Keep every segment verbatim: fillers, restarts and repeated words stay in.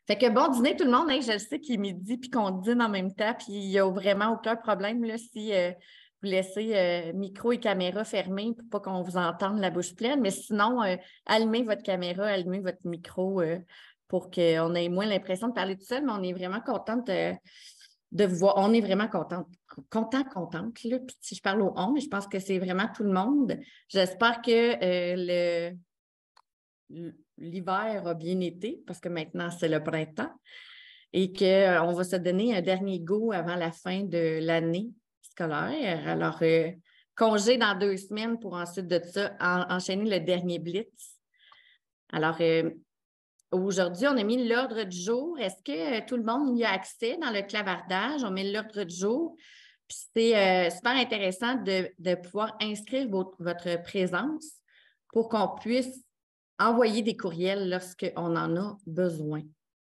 Fait que bon dîner tout le monde, hein, je le sais qu'il est midi puis qu'on dîne en même temps, puis il n'y a vraiment aucun problème là, si euh, vous laissez euh, micro et caméra fermés pour pas qu'on vous entende la bouche pleine. Mais sinon, euh, allumez votre caméra, allumez votre micro euh, pour qu'on ait moins l'impression de parler tout seul, mais on est vraiment contente de, de vous voir. On est vraiment contente, content, contente. Là. Puis si je parle au on, mais je pense que c'est vraiment tout le monde. J'espère que euh, le l'hiver a bien été, parce que maintenant, c'est le printemps, et qu'on va se donner un dernier go avant la fin de l'année scolaire. Alors, euh, congé dans deux semaines pour ensuite de ça en, enchaîner le dernier blitz. Alors, euh, aujourd'hui, on a mis l'ordre du jour. Est-ce que euh, tout le monde y a accès dans le clavardage? On met l'ordre du jour. Puis c'est euh, super intéressant de, de pouvoir inscrire votre, votre présence pour qu'on puisse envoyer des courriels lorsqu'on en a besoin.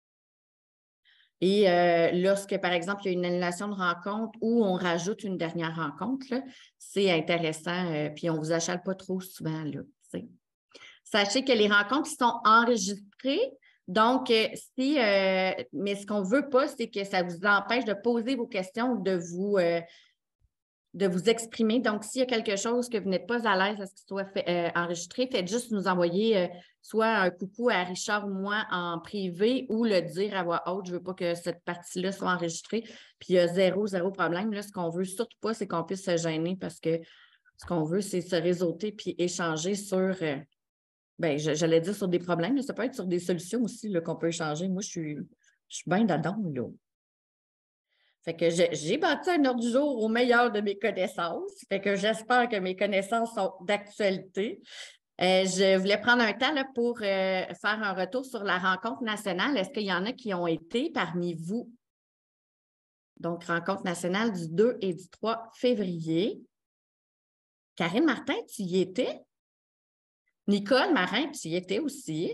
Et euh, lorsque, par exemple, il y a une annulation de rencontre ou on rajoute une dernière rencontre, c'est intéressant, euh, puis on ne vous achale pas trop souvent. Là, t'sais. Sachez que les rencontres sont enregistrées. Donc, euh, si, euh, mais ce qu'on ne veut pas, c'est que ça vous empêche de poser vos questions ou de vous, euh, de vous exprimer. Donc, s'il y a quelque chose que vous n'êtes pas à l'aise à ce qu'il soit fait, euh, enregistré, faites juste nous envoyer euh, soit un coucou à Richard ou moi en privé ou le dire à voix haute. Je ne veux pas que cette partie-là soit enregistrée. Puis, il y a zéro, zéro problème. Là, ce qu'on veut surtout pas, c'est qu'on puisse se gêner parce que ce qu'on veut, c'est se réseauter puis échanger sur, euh, bien, j'allais dire sur des problèmes, mais ça peut être sur des solutions aussi là, qu'on peut échanger. Moi, je suis, je suis bien dedans, là. Fait que j'ai bâti un ordre du jour au meilleur de mes connaissances. Fait que j'espère que mes connaissances sont d'actualité. Euh, je voulais prendre un temps là, pour euh, faire un retour sur la rencontre nationale. Est-ce qu'il y en a qui ont été parmi vous? Donc, rencontre nationale du deux et du trois février. Karine Martin, tu y étais? Nicole Marin, tu y étais aussi?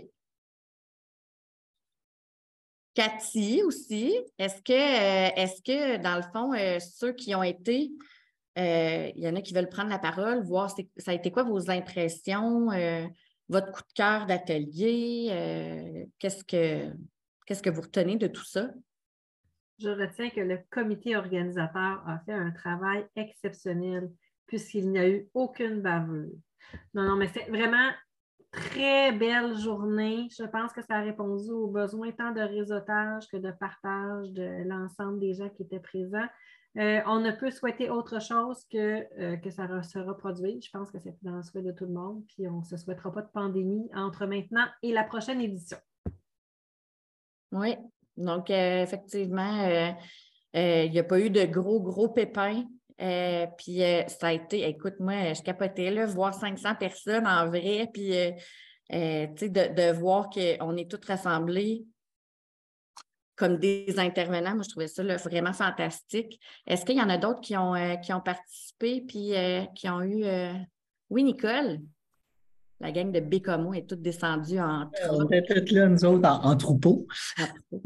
Cathy aussi. Est-ce que, euh, est-ce que, dans le fond, euh, ceux qui ont été, euh, il y en a qui veulent prendre la parole, voir ça a été quoi vos impressions, euh, votre coup de cœur d'atelier, euh, qu'est-ce que, qu'est-ce que vous retenez de tout ça? Je retiens que le comité organisateur a fait un travail exceptionnel puisqu'il n'y a eu aucune bavure. Non, non, mais c'est vraiment très belle journée. Je pense que ça a répondu aux besoins tant de réseautage que de partage de l'ensemble des gens qui étaient présents. Euh, on ne peut souhaiter autre chose que, euh, que ça se reproduise. Je pense que c'est dans le souhait de tout le monde. Puis on ne se souhaitera pas de pandémie entre maintenant et la prochaine édition. Oui, donc euh, effectivement, euh, euh, il n'y a pas eu de gros, gros pépins. Euh, puis euh, ça a été, écoute, moi, je capotais là, voir cinq cents personnes en vrai, puis euh, euh, tu sais, de, de voir qu'on est toutes rassemblées comme des intervenants. Moi, je trouvais ça là, vraiment fantastique. Est-ce qu'il y en a d'autres qui ont, euh, qui ont participé puis euh, qui ont eu... euh, Oui, Nicole, la gang de Bécomo est toute descendue en On trotte. était tous là, nous autres, en, en troupeau. En troupeau.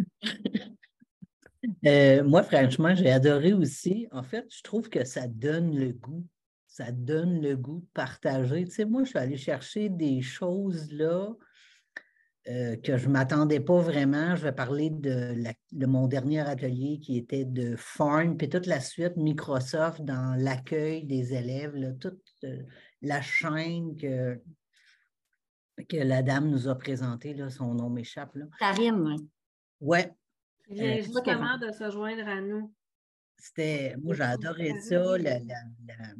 Euh, moi, franchement, j'ai adoré aussi. En fait, je trouve que ça donne le goût. Ça donne le goût de partager. Tu sais, moi, je suis allée chercher des choses là euh, que je ne m'attendais pas vraiment. Je vais parler de, la- de mon dernier atelier qui était de Farm, puis toute la suite Microsoft dans l'accueil des élèves, là, toute euh, la chaîne que, que la dame nous a présentée, là, son nom m'échappe. Là. Karine. Ouais. Il vient justement de se joindre à nous. C'était, moi, j'ai adoré ça, la, la, la,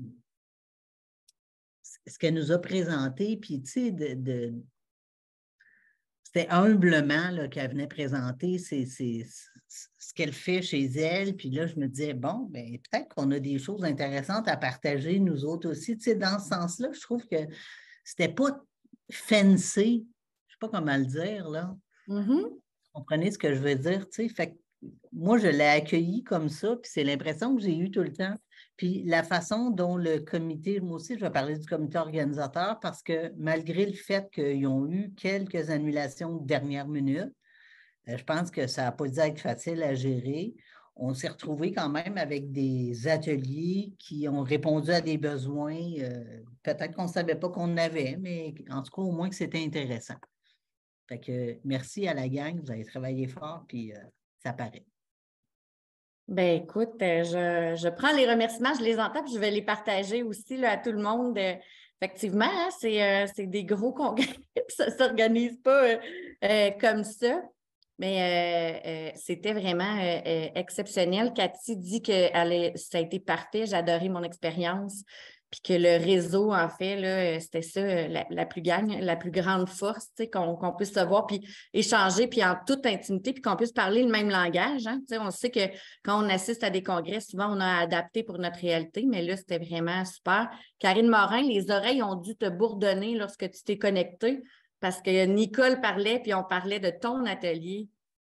ce qu'elle nous a présenté, puis tu sais, de, de, c'était humblement là, qu'elle venait présenter c'est, c'est, ce qu'elle fait chez elle, puis là, je me disais, bon, ben, peut-être qu'on a des choses intéressantes à partager, nous autres aussi, tu sais, dans ce sens-là, je trouve que c'était pas fancy, je ne sais pas comment le dire, là. Mm-hmm. Vous comprenez ce que je veux dire, tu sais, fait que moi, je l'ai accueilli comme ça, puis c'est l'impression que j'ai eue tout le temps. Puis la façon dont le comité, moi aussi, je vais parler du comité organisateur, parce que malgré le fait qu'ils ont eu quelques annulations de dernière minute, je pense que ça n'a pas dû être facile à gérer. On s'est retrouvés quand même avec des ateliers qui ont répondu à des besoins. Euh, peut-être qu'on ne savait pas qu'on en avait, mais en tout cas, au moins que c'était intéressant. Fait que merci à la gang, vous avez travaillé fort, puis euh, ça paraît. Ben écoute, euh, je, je prends les remerciements, je les entends, puis je vais les partager aussi là, à tout le monde. Euh, effectivement, hein, c'est euh, c'est des gros congrès, puis ça ne s'organise pas euh, euh, comme ça. Mais euh, euh, c'était vraiment euh, euh, exceptionnel. Cathy dit que elle est- ça a été parfait, j'ai adoré mon expérience. Puis que le réseau, en fait, là, euh, c'était ça, euh, la, la plus gagne, la plus grande force, tu sais, qu'on qu'on puisse se voir, puis échanger, puis en toute intimité, puis qu'on puisse parler le même langage. Hein. Tu sais, on sait que quand on assiste à des congrès, souvent, on a adapté pour notre réalité, mais là, c'était vraiment super. Karine Morin, les oreilles ont dû te bourdonner lorsque tu t'es connectée parce que Nicole parlait, puis on parlait de ton atelier.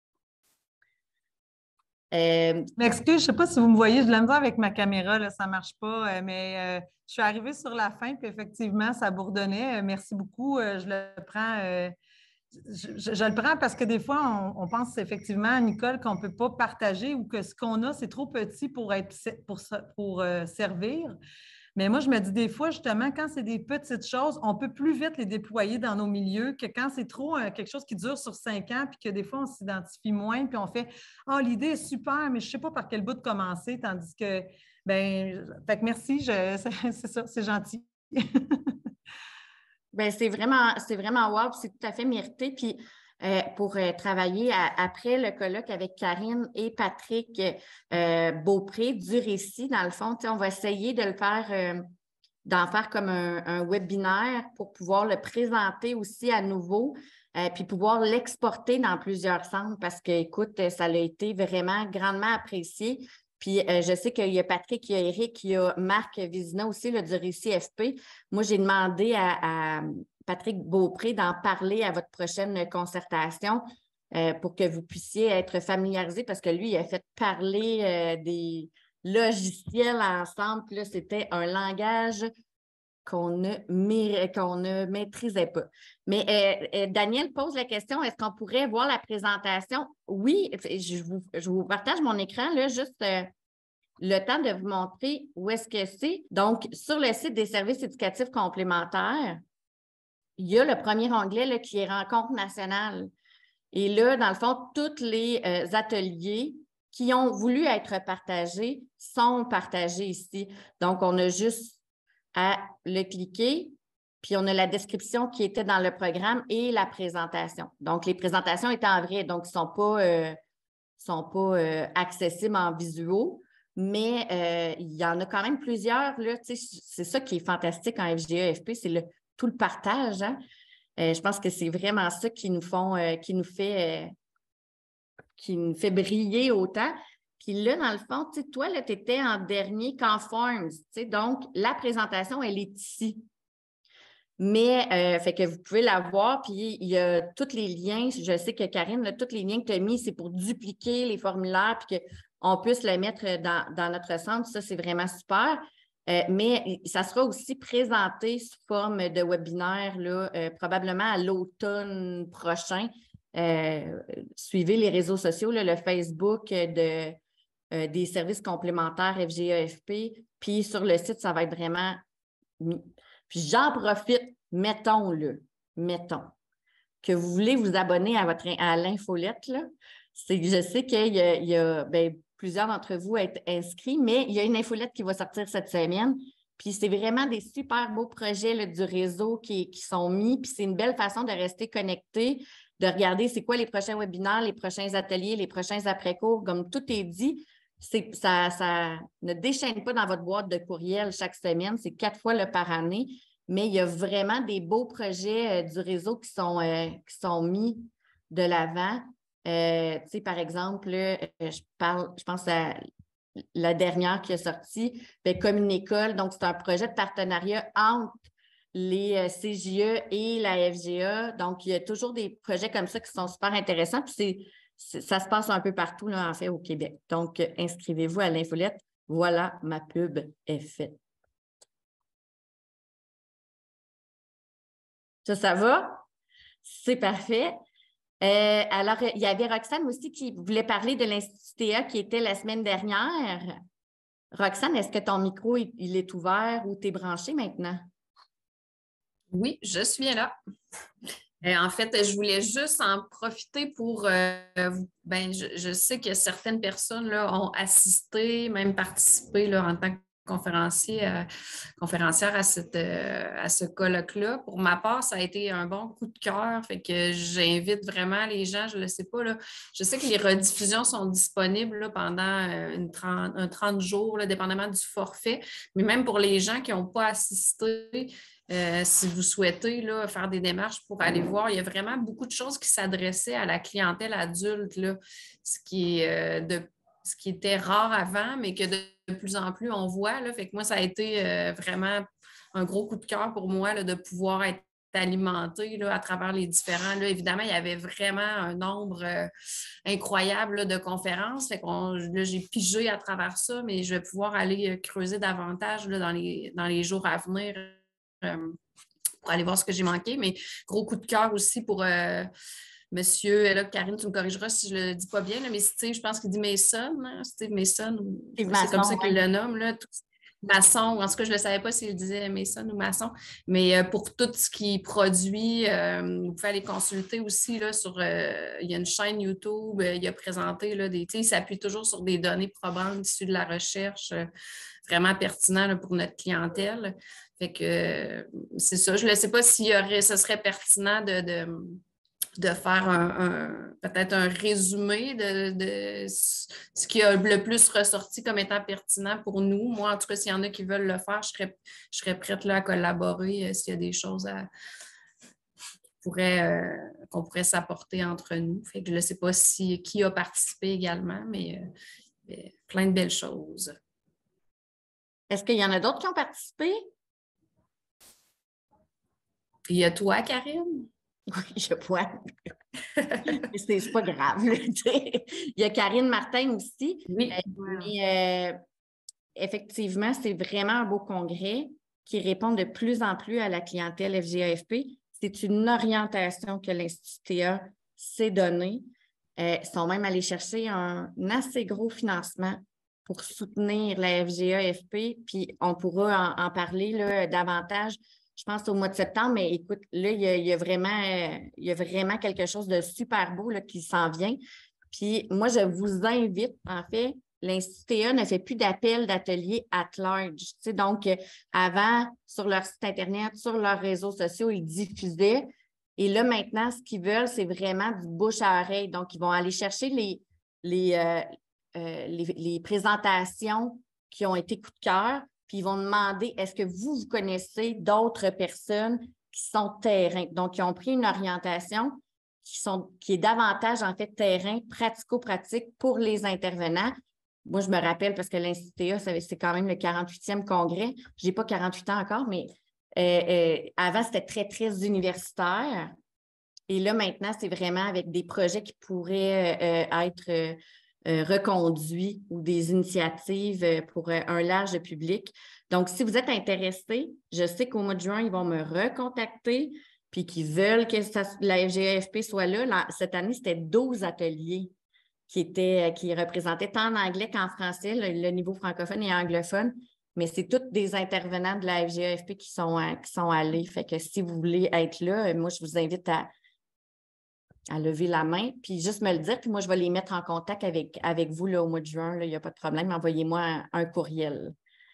Euh, Je m'excuse, je ne sais pas si vous me voyez, je de la misère avec ma caméra, là, ça ne marche pas, euh, mais euh, je suis arrivée sur la fin, puis effectivement, ça bourdonnait. Euh, merci beaucoup. Euh, je le prends. Euh, je, je- je le prends parce que des fois, on, on pense effectivement, Nicole, qu'on ne peut pas partager ou que ce qu'on a, c'est trop petit pour être pour, pour euh, servir. Mais moi, je me dis des fois, justement, quand c'est des petites choses, on peut plus vite les déployer dans nos milieux que quand c'est trop euh, quelque chose qui dure sur cinq ans, puis que des fois, on s'identifie moins, puis on fait « Ah, oh, l'idée est super, mais je ne sais pas par quel bout de commencer. » Tandis que, ben, fait que merci, je, c'est ça, c'est gentil. ben, c'est vraiment, c'est vraiment wow, puis c'est tout à fait mérité. Puis euh, pour euh, travailler à- après le colloque avec Karine et Patrick euh, Beaupré du récit, dans le fond, tu sais, on va essayer de le faire, euh, d'en faire comme un, un webinaire pour pouvoir le présenter aussi à nouveau, euh, puis pouvoir l'exporter dans plusieurs centres parce que, écoute, ça a été vraiment grandement apprécié. Puis euh, je sais qu'il y a Patrick, il y a Eric, il y a Marc Vizina aussi là, du Récit F P. Moi, j'ai demandé à, à Patrick Beaupré d'en parler à votre prochaine concertation euh, pour que vous puissiez être familiarisés parce que lui, il a fait parler euh, des logiciels ensemble. Puis là, c'était un langage qu'on ne, mé- qu'on ne maîtrisait pas. Mais euh, euh, Daniel pose la question, est-ce qu'on pourrait voir la présentation? Oui, je vous, je vous partage mon écran, là, juste euh, le temps de vous montrer où est-ce que c'est. Donc, sur le site des services éducatifs complémentaires, il y a le premier onglet là, qui est Rencontre nationale. Et là, dans le fond, tous les euh, ateliers qui ont voulu être partagés sont partagés ici. Donc, on a juste à le cliquer, puis on a la description qui était dans le programme et la présentation. Donc, les présentations étaient en vrai, donc ils ne sont pas, euh, sont pas euh, accessibles en visuel, mais euh, il y en a quand même plusieurs. Là, c'est ça qui est fantastique en F G E F P, c'est le, tout le partage. Hein? Euh, je pense que c'est vraiment ça qui nous font, euh, qui nous fait, euh, qui nous fait briller autant. Puis là, dans le fond, tu sais, toi, tu étais en dernier Conforms, tu sais, donc la présentation, elle est ici. Mais, euh, fait que vous pouvez la voir, puis il y a tous les liens. Je sais que Karine, là, tous les liens que tu as mis, c'est pour dupliquer les formulaires, puis qu'on puisse les mettre dans, dans notre centre. Ça, c'est vraiment super. Euh, mais ça sera aussi présenté sous forme de webinaire, là, euh, probablement à l'automne prochain. Euh, suivez les réseaux sociaux, là, le Facebook de, euh, des services complémentaires F G E F P. Puis sur le site, ça va être vraiment mis. Puis j'en profite, mettons-le, mettons, que vous voulez vous abonner à, votre, à l'infolette, là. C'est que je sais qu'il y a, il y a ben, plusieurs d'entre vous être inscrits, mais il y a une infolette qui va sortir cette semaine. Puis c'est vraiment des super beaux projets là, du réseau qui, qui sont mis. Puis c'est une belle façon de rester connecté, de regarder c'est quoi les prochains webinaires, les prochains ateliers, les prochains après-cours. Comme tout est dit, c'est, ça, ça ne déchaîne pas dans votre boîte de courriel chaque semaine. C'est quatre fois le par année. Mais il y a vraiment des beaux projets euh, du réseau qui sont, euh, qui sont mis de l'avant. Euh, tu sais, par exemple, là, je parle, je pense à la dernière qui est sortie, bien, comme une école. Donc, c'est un projet de partenariat entre les C J E et la F G A. Donc, il y a toujours des projets comme ça qui sont super intéressants. Puis, c'est, c'est, ça se passe un peu partout, là, en fait, au Québec. Donc, inscrivez-vous à l'infolette. Voilà, ma pub est faite. Ça, ça va? C'est parfait. Euh, alors, il y avait Roxane aussi qui voulait parler de l'Institut T A qui était la semaine dernière. Roxane, est-ce que ton micro, il, il est ouvert ou tu es branché maintenant? Oui, je suis là. Euh, en fait, je voulais juste en profiter pour, euh, ben, je, je sais que certaines personnes là, ont assisté, même participé là, en tant que conférencier, euh, conférencière à, cette, euh, à ce colloque-là. Pour ma part, ça a été un bon coup de cœur, fait que j'invite vraiment les gens, je ne le sais pas, là, je sais que les rediffusions sont disponibles là, pendant une trente, un trente jours, là, dépendamment du forfait, mais même pour les gens qui n'ont pas assisté, Euh, si vous souhaitez là, faire des démarches pour aller voir, il y a vraiment beaucoup de choses qui s'adressaient à la clientèle adulte, là, ce, qui est, euh, de, ce qui était rare avant, mais que de, de plus en plus on voit. Là, fait que moi, ça a été euh, vraiment un gros coup de cœur pour moi là, de pouvoir être alimenté là, à travers les différents. Là, évidemment, il y avait vraiment un nombre euh, incroyable là, de conférences. Fait qu'on, là, j'ai pigé à travers ça, mais je vais pouvoir aller creuser davantage là, dans, les, dans les jours à venir. Euh, pour aller voir ce que j'ai manqué, mais gros coup de cœur aussi pour euh, monsieur, là, Karine, tu me corrigeras si je le dis pas bien, là, mais Steve, je pense qu'il dit Mason, hein, Steve Mason, Steve c'est comme ça Masson, qu'il ouais. le nomme, là, tout, Masson, en tout cas, je ne savais pas s'il disait Mason ou Masson, mais euh, pour tout ce qu'il produit, euh, vous pouvez aller consulter aussi là, sur, euh, il y a une chaîne YouTube, euh, il a présenté, là, des, il s'appuie toujours sur des données probantes issues de la recherche, euh, vraiment pertinent là, pour notre clientèle. Fait que euh, c'est ça. Je ne sais pas s'il y aurait, ce serait pertinent de, de, de faire un, un, peut-être un résumé de, de ce qui a le plus ressorti comme étant pertinent pour nous. Moi, en tout cas, s'il y en a qui veulent le faire, je serais, je serais prête là, à collaborer euh, s'il y a des choses à, pourrait, euh, qu'on pourrait s'apporter entre nous. Fait que je ne sais pas si, qui a participé également, mais euh, plein de belles choses. Est-ce qu'il y en a d'autres qui ont participé? Il y a toi, Karine? Oui, je vois. c'est, c'est pas grave. Il y a Karine Martin aussi. Oui. Euh, mais euh, effectivement, c'est vraiment un beau congrès qui répond de plus en plus à la clientèle F G A F P. C'est une orientation que l'Institut T A s'est donnée. Euh, ils sont même allés chercher un, un assez gros financement pour soutenir la F G A F P, puis on pourra en, en parler là, davantage, je pense, au mois de septembre, mais écoute, là, il y a, il y a vraiment, euh, il y a vraiment quelque chose de super beau là, qui s'en vient. Puis moi, je vous invite, en fait, l'Institut T A ne fait plus d'appels d'ateliers at large. Tu sais, donc, euh, avant, sur leur site Internet, sur leurs réseaux sociaux, ils diffusaient. Et là, maintenant, ce qu'ils veulent, c'est vraiment du bouche à oreille. Donc, ils vont aller chercher les, les, euh, euh, les, les présentations qui ont été coup de cœur, puis ils vont demander, est-ce que vous, vous connaissez d'autres personnes qui sont terrain? Donc, ils ont pris une orientation qui, sont, qui est davantage, en fait, terrain, pratico-pratique pour les intervenants. Moi, je me rappelle, parce que l'Institut T A, c'est quand même le quarante-huitième congrès. Je n'ai pas quarante-huit ans encore, mais euh, euh, avant, c'était très, très universitaire. Et là, maintenant, c'est vraiment avec des projets qui pourraient euh, être euh, euh, reconduits ou des initiatives pour euh, un large public. Donc, si vous êtes intéressé, je sais qu'au mois de juin, ils vont me recontacter puis qu'ils veulent que ça, la F G A F P soit là. là. Cette année, c'était douze ateliers qui, étaient, qui représentaient tant en anglais qu'en français, le, le niveau francophone et anglophone. Mais c'est tous des intervenants de la F G A F P qui sont, qui sont allés. Fait que si vous voulez être là, moi, je vous invite à à lever la main, puis juste me le dire, puis moi, je vais les mettre en contact avec, avec vous là, au mois de juin. Là, il n'y a pas de problème. Envoyez-moi un, un courriel.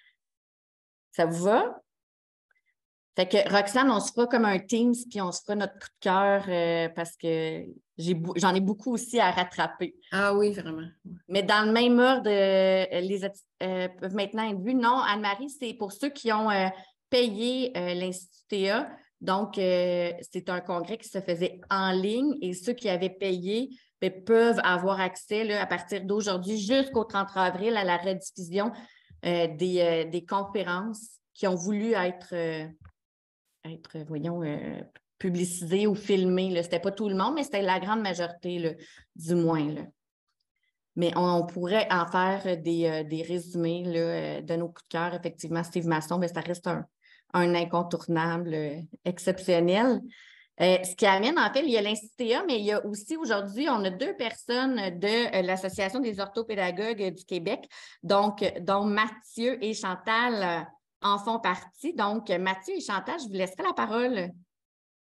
Ça vous va? Fait que Roxane, on se fera comme un Teams, puis on se fera notre coup de cœur euh, parce que j'ai, j'en ai beaucoup aussi à rattraper. Ah oui, vraiment. Mais dans le même ordre, euh, les euh, peuvent maintenant être vus. Non, Anne-Marie, c'est pour ceux qui ont euh, payé euh, l'Institut T A. Donc, euh, c'est un congrès qui se faisait en ligne et ceux qui avaient payé bien, peuvent avoir accès là, à partir d'aujourd'hui jusqu'au trente avril à la rediffusion euh, des, euh, des conférences qui ont voulu être, euh, être voyons, euh, publicisées ou filmées. Ce n'était pas tout le monde, mais c'était la grande majorité, là, du moins. Là. Mais on, on pourrait en faire des, euh, des résumés là, de nos coups de cœur. Effectivement, Steve Masson, bien, ça reste un un incontournable euh, exceptionnel. Euh, ce qui amène, en fait, il y a l'Institut T A, mais il y a aussi aujourd'hui, on a deux personnes de euh, l'Association des orthopédagogues du Québec, donc, dont Mathieu et Chantal euh, en font partie. Donc, Mathieu et Chantal, je vous laisserai la parole.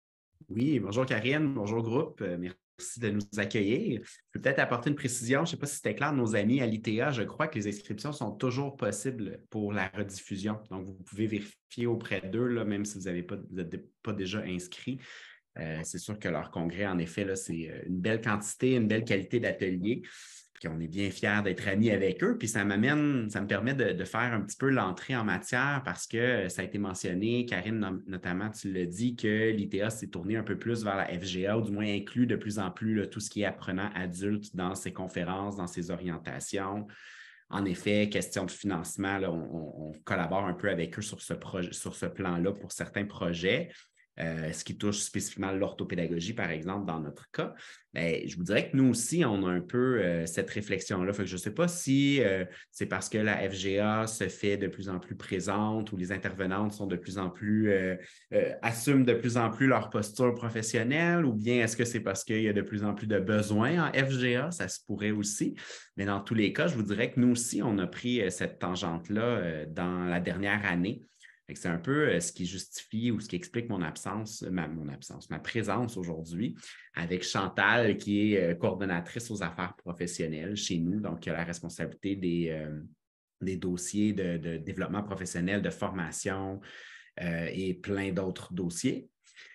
Oui, bonjour Karine, bonjour groupe, euh, merci de nous accueillir. Je peux peut-être apporter une précision, je ne sais pas si c'était clair, nos amis à l'I T A, je crois que les inscriptions sont toujours possibles pour la rediffusion. Donc, vous pouvez vérifier auprès d'eux, là, même si vous n'êtes pas, pas déjà inscrit. Euh, c'est sûr que leur congrès, en effet, là, c'est une belle quantité, une belle qualité d'atelier. Puis on est bien fiers d'être amis avec eux. Puis ça m'amène, ça me permet de, de faire un petit peu l'entrée en matière parce que ça a été mentionné, Karine, notamment, tu l'as dit, que l'I T A s'est tourné un peu plus vers la F G A, ou du moins inclut de plus en plus là, tout ce qui est apprenant adulte dans ses conférences, dans ses orientations. En effet, question de financement, là, on, on collabore un peu avec eux sur ce, projet, sur ce plan-là pour certains projets. Euh, ce qui touche spécifiquement l'orthopédagogie, par exemple, dans notre cas. Bien, je vous dirais que nous aussi, on a un peu euh, cette réflexion-là. Fait que je ne sais pas si euh, c'est parce que la F G A se fait de plus en plus présente ou les intervenantes sont de plus en plus, euh, euh, assument de plus en plus leur posture professionnelle, ou bien est-ce que c'est parce qu'il y a de plus en plus de besoins en F G A? Ça se pourrait aussi. Mais dans tous les cas, je vous dirais que nous aussi, on a pris euh, cette tangente-là euh, dans la dernière année. C'est un peu ce qui justifie ou ce qui explique mon absence, ma, mon absence, ma présence aujourd'hui avec Chantal, qui est coordonnatrice aux affaires professionnelles chez nous, donc qui a la responsabilité des, euh, des dossiers de, de développement professionnel, de formation euh, et plein d'autres dossiers.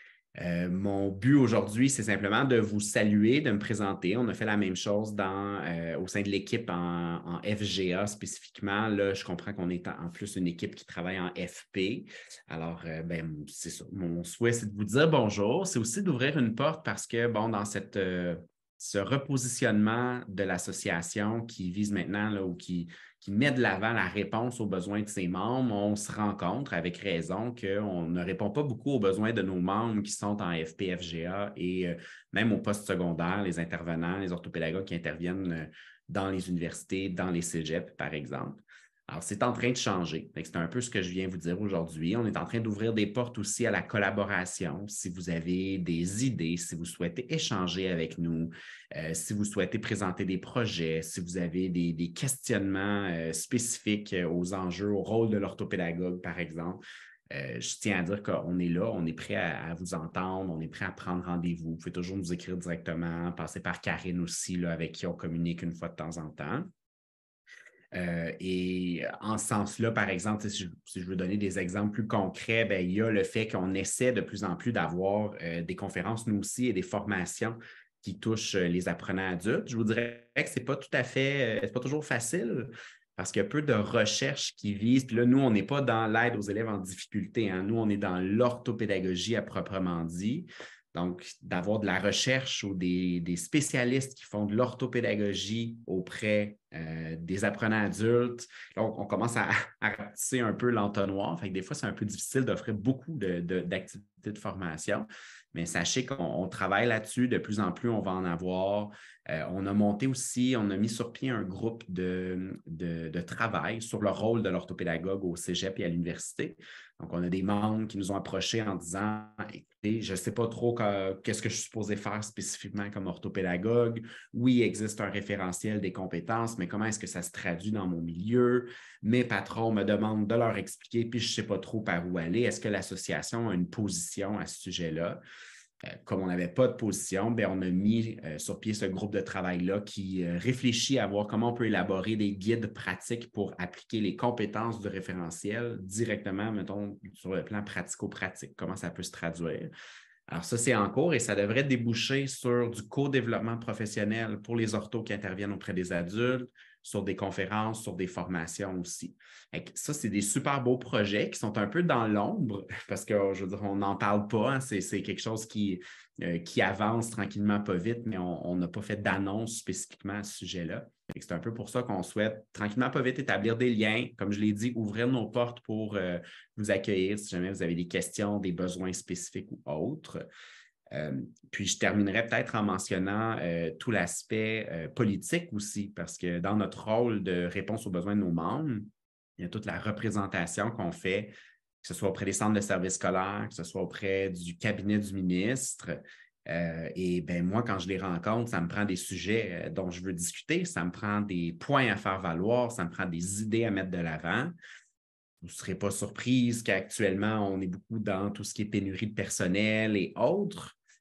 Euh, mon but aujourd'hui, c'est simplement de vous saluer, de me présenter. On a fait la même chose dans, euh, au sein de l'équipe en, en F G A spécifiquement. Là, je comprends qu'on est en plus une équipe qui travaille en F P. Alors, euh, ben, c'est ça. Mon souhait, c'est de vous dire bonjour. C'est aussi d'ouvrir une porte parce que, bon, dans cette, euh, ce repositionnement de l'association qui vise maintenant là, ou qui, qui met de l'avant la réponse aux besoins de ses membres, on se rend compte avec raison qu'on ne répond pas beaucoup aux besoins de nos membres qui sont en F P, F G A et euh, même au poste secondaire, les intervenants, les orthopédagogues qui interviennent euh, dans les universités, dans les cégeps, par exemple. Alors, c'est en train de changer. C'est un peu ce que je viens vous dire aujourd'hui. On est en train d'ouvrir des portes aussi à la collaboration. Si vous avez des idées, si vous souhaitez échanger avec nous, euh, si vous souhaitez présenter des projets, si vous avez des, des questionnements euh, spécifiques aux enjeux, au rôle de l'orthopédagogue, par exemple, Euh, je tiens à dire qu'on est là, on est prêt à, à vous entendre, on est prêt à prendre rendez-vous. Vous pouvez toujours nous écrire directement, passer par Karine aussi, là, avec qui on communique une fois de temps en temps. Euh, et en ce sens-là, par exemple, si je, si je veux donner des exemples plus concrets, bien, il y a le fait qu'on essaie de plus en plus d'avoir euh, des conférences, nous aussi, et des formations qui touchent les apprenants adultes. Je vous dirais que ce n'est pas tout à fait, c'est pas toujours facile parce qu'il y a peu de recherches qui visent. Puis là, nous, on n'est pas dans l'aide aux élèves en difficulté, hein. Nous, on est dans l'orthopédagogie à proprement dit. Donc, d'avoir de la recherche ou des, des spécialistes qui font de l'orthopédagogie auprès euh, des apprenants adultes. Là, on, on commence à, à rapetisser un peu l'entonnoir. Fait que des fois, c'est un peu difficile d'offrir beaucoup de, de, d'activités de formation. Mais sachez qu'on travaille là-dessus. De plus en plus, on va en avoir. Euh, on a monté aussi, on a mis sur pied un groupe de, de, de travail sur le rôle de l'orthopédagogue au cégep et à l'université. Donc, on a des membres qui nous ont approchés en disant « Écoutez, je ne sais pas trop qu'est-ce que je suis supposé faire spécifiquement comme orthopédagogue. Oui, il existe un référentiel des compétences, mais comment est-ce que ça se traduit dans mon milieu? Mes patrons me demandent de leur expliquer, puis je ne sais pas trop par où aller. Est-ce que l'association a une position à ce sujet-là? » Euh, comme on n'avait pas de position, bien, on a mis euh, sur pied ce groupe de travail-là qui euh, réfléchit à voir comment on peut élaborer des guides pratiques pour appliquer les compétences du référentiel directement, mettons, sur le plan pratico-pratique, comment ça peut se traduire. Alors ça, c'est en cours et ça devrait déboucher sur du co-développement professionnel pour les orthos qui interviennent auprès des adultes, sur des conférences, sur des formations aussi. Et ça, c'est des super beaux projets qui sont un peu dans l'ombre parce que, je veux dire, on n'en parle pas. Hein, c'est, c'est quelque chose qui, euh, qui avance tranquillement, pas vite, mais on n'a pas fait d'annonce spécifiquement à ce sujet-là. Et c'est un peu pour ça qu'on souhaite tranquillement, pas vite, établir des liens. Comme je l'ai dit, ouvrir nos portes pour euh, vous accueillir si jamais vous avez des questions, des besoins spécifiques ou autres. Euh, puis je terminerai peut-être en mentionnant euh, tout l'aspect euh, politique aussi, parce que dans notre rôle de réponse aux besoins de nos membres, il y a toute la représentation qu'on fait, que ce soit auprès des centres de services scolaires, que ce soit auprès du cabinet du ministre. Euh, et bien, moi, quand je les rencontre, ça me prend des sujets euh, dont je veux discuter, ça me prend des points à faire valoir, ça me prend des idées à mettre de l'avant. Vous ne serez pas surprise qu'actuellement, on est beaucoup dans tout ce qui est pénurie de personnel et autres.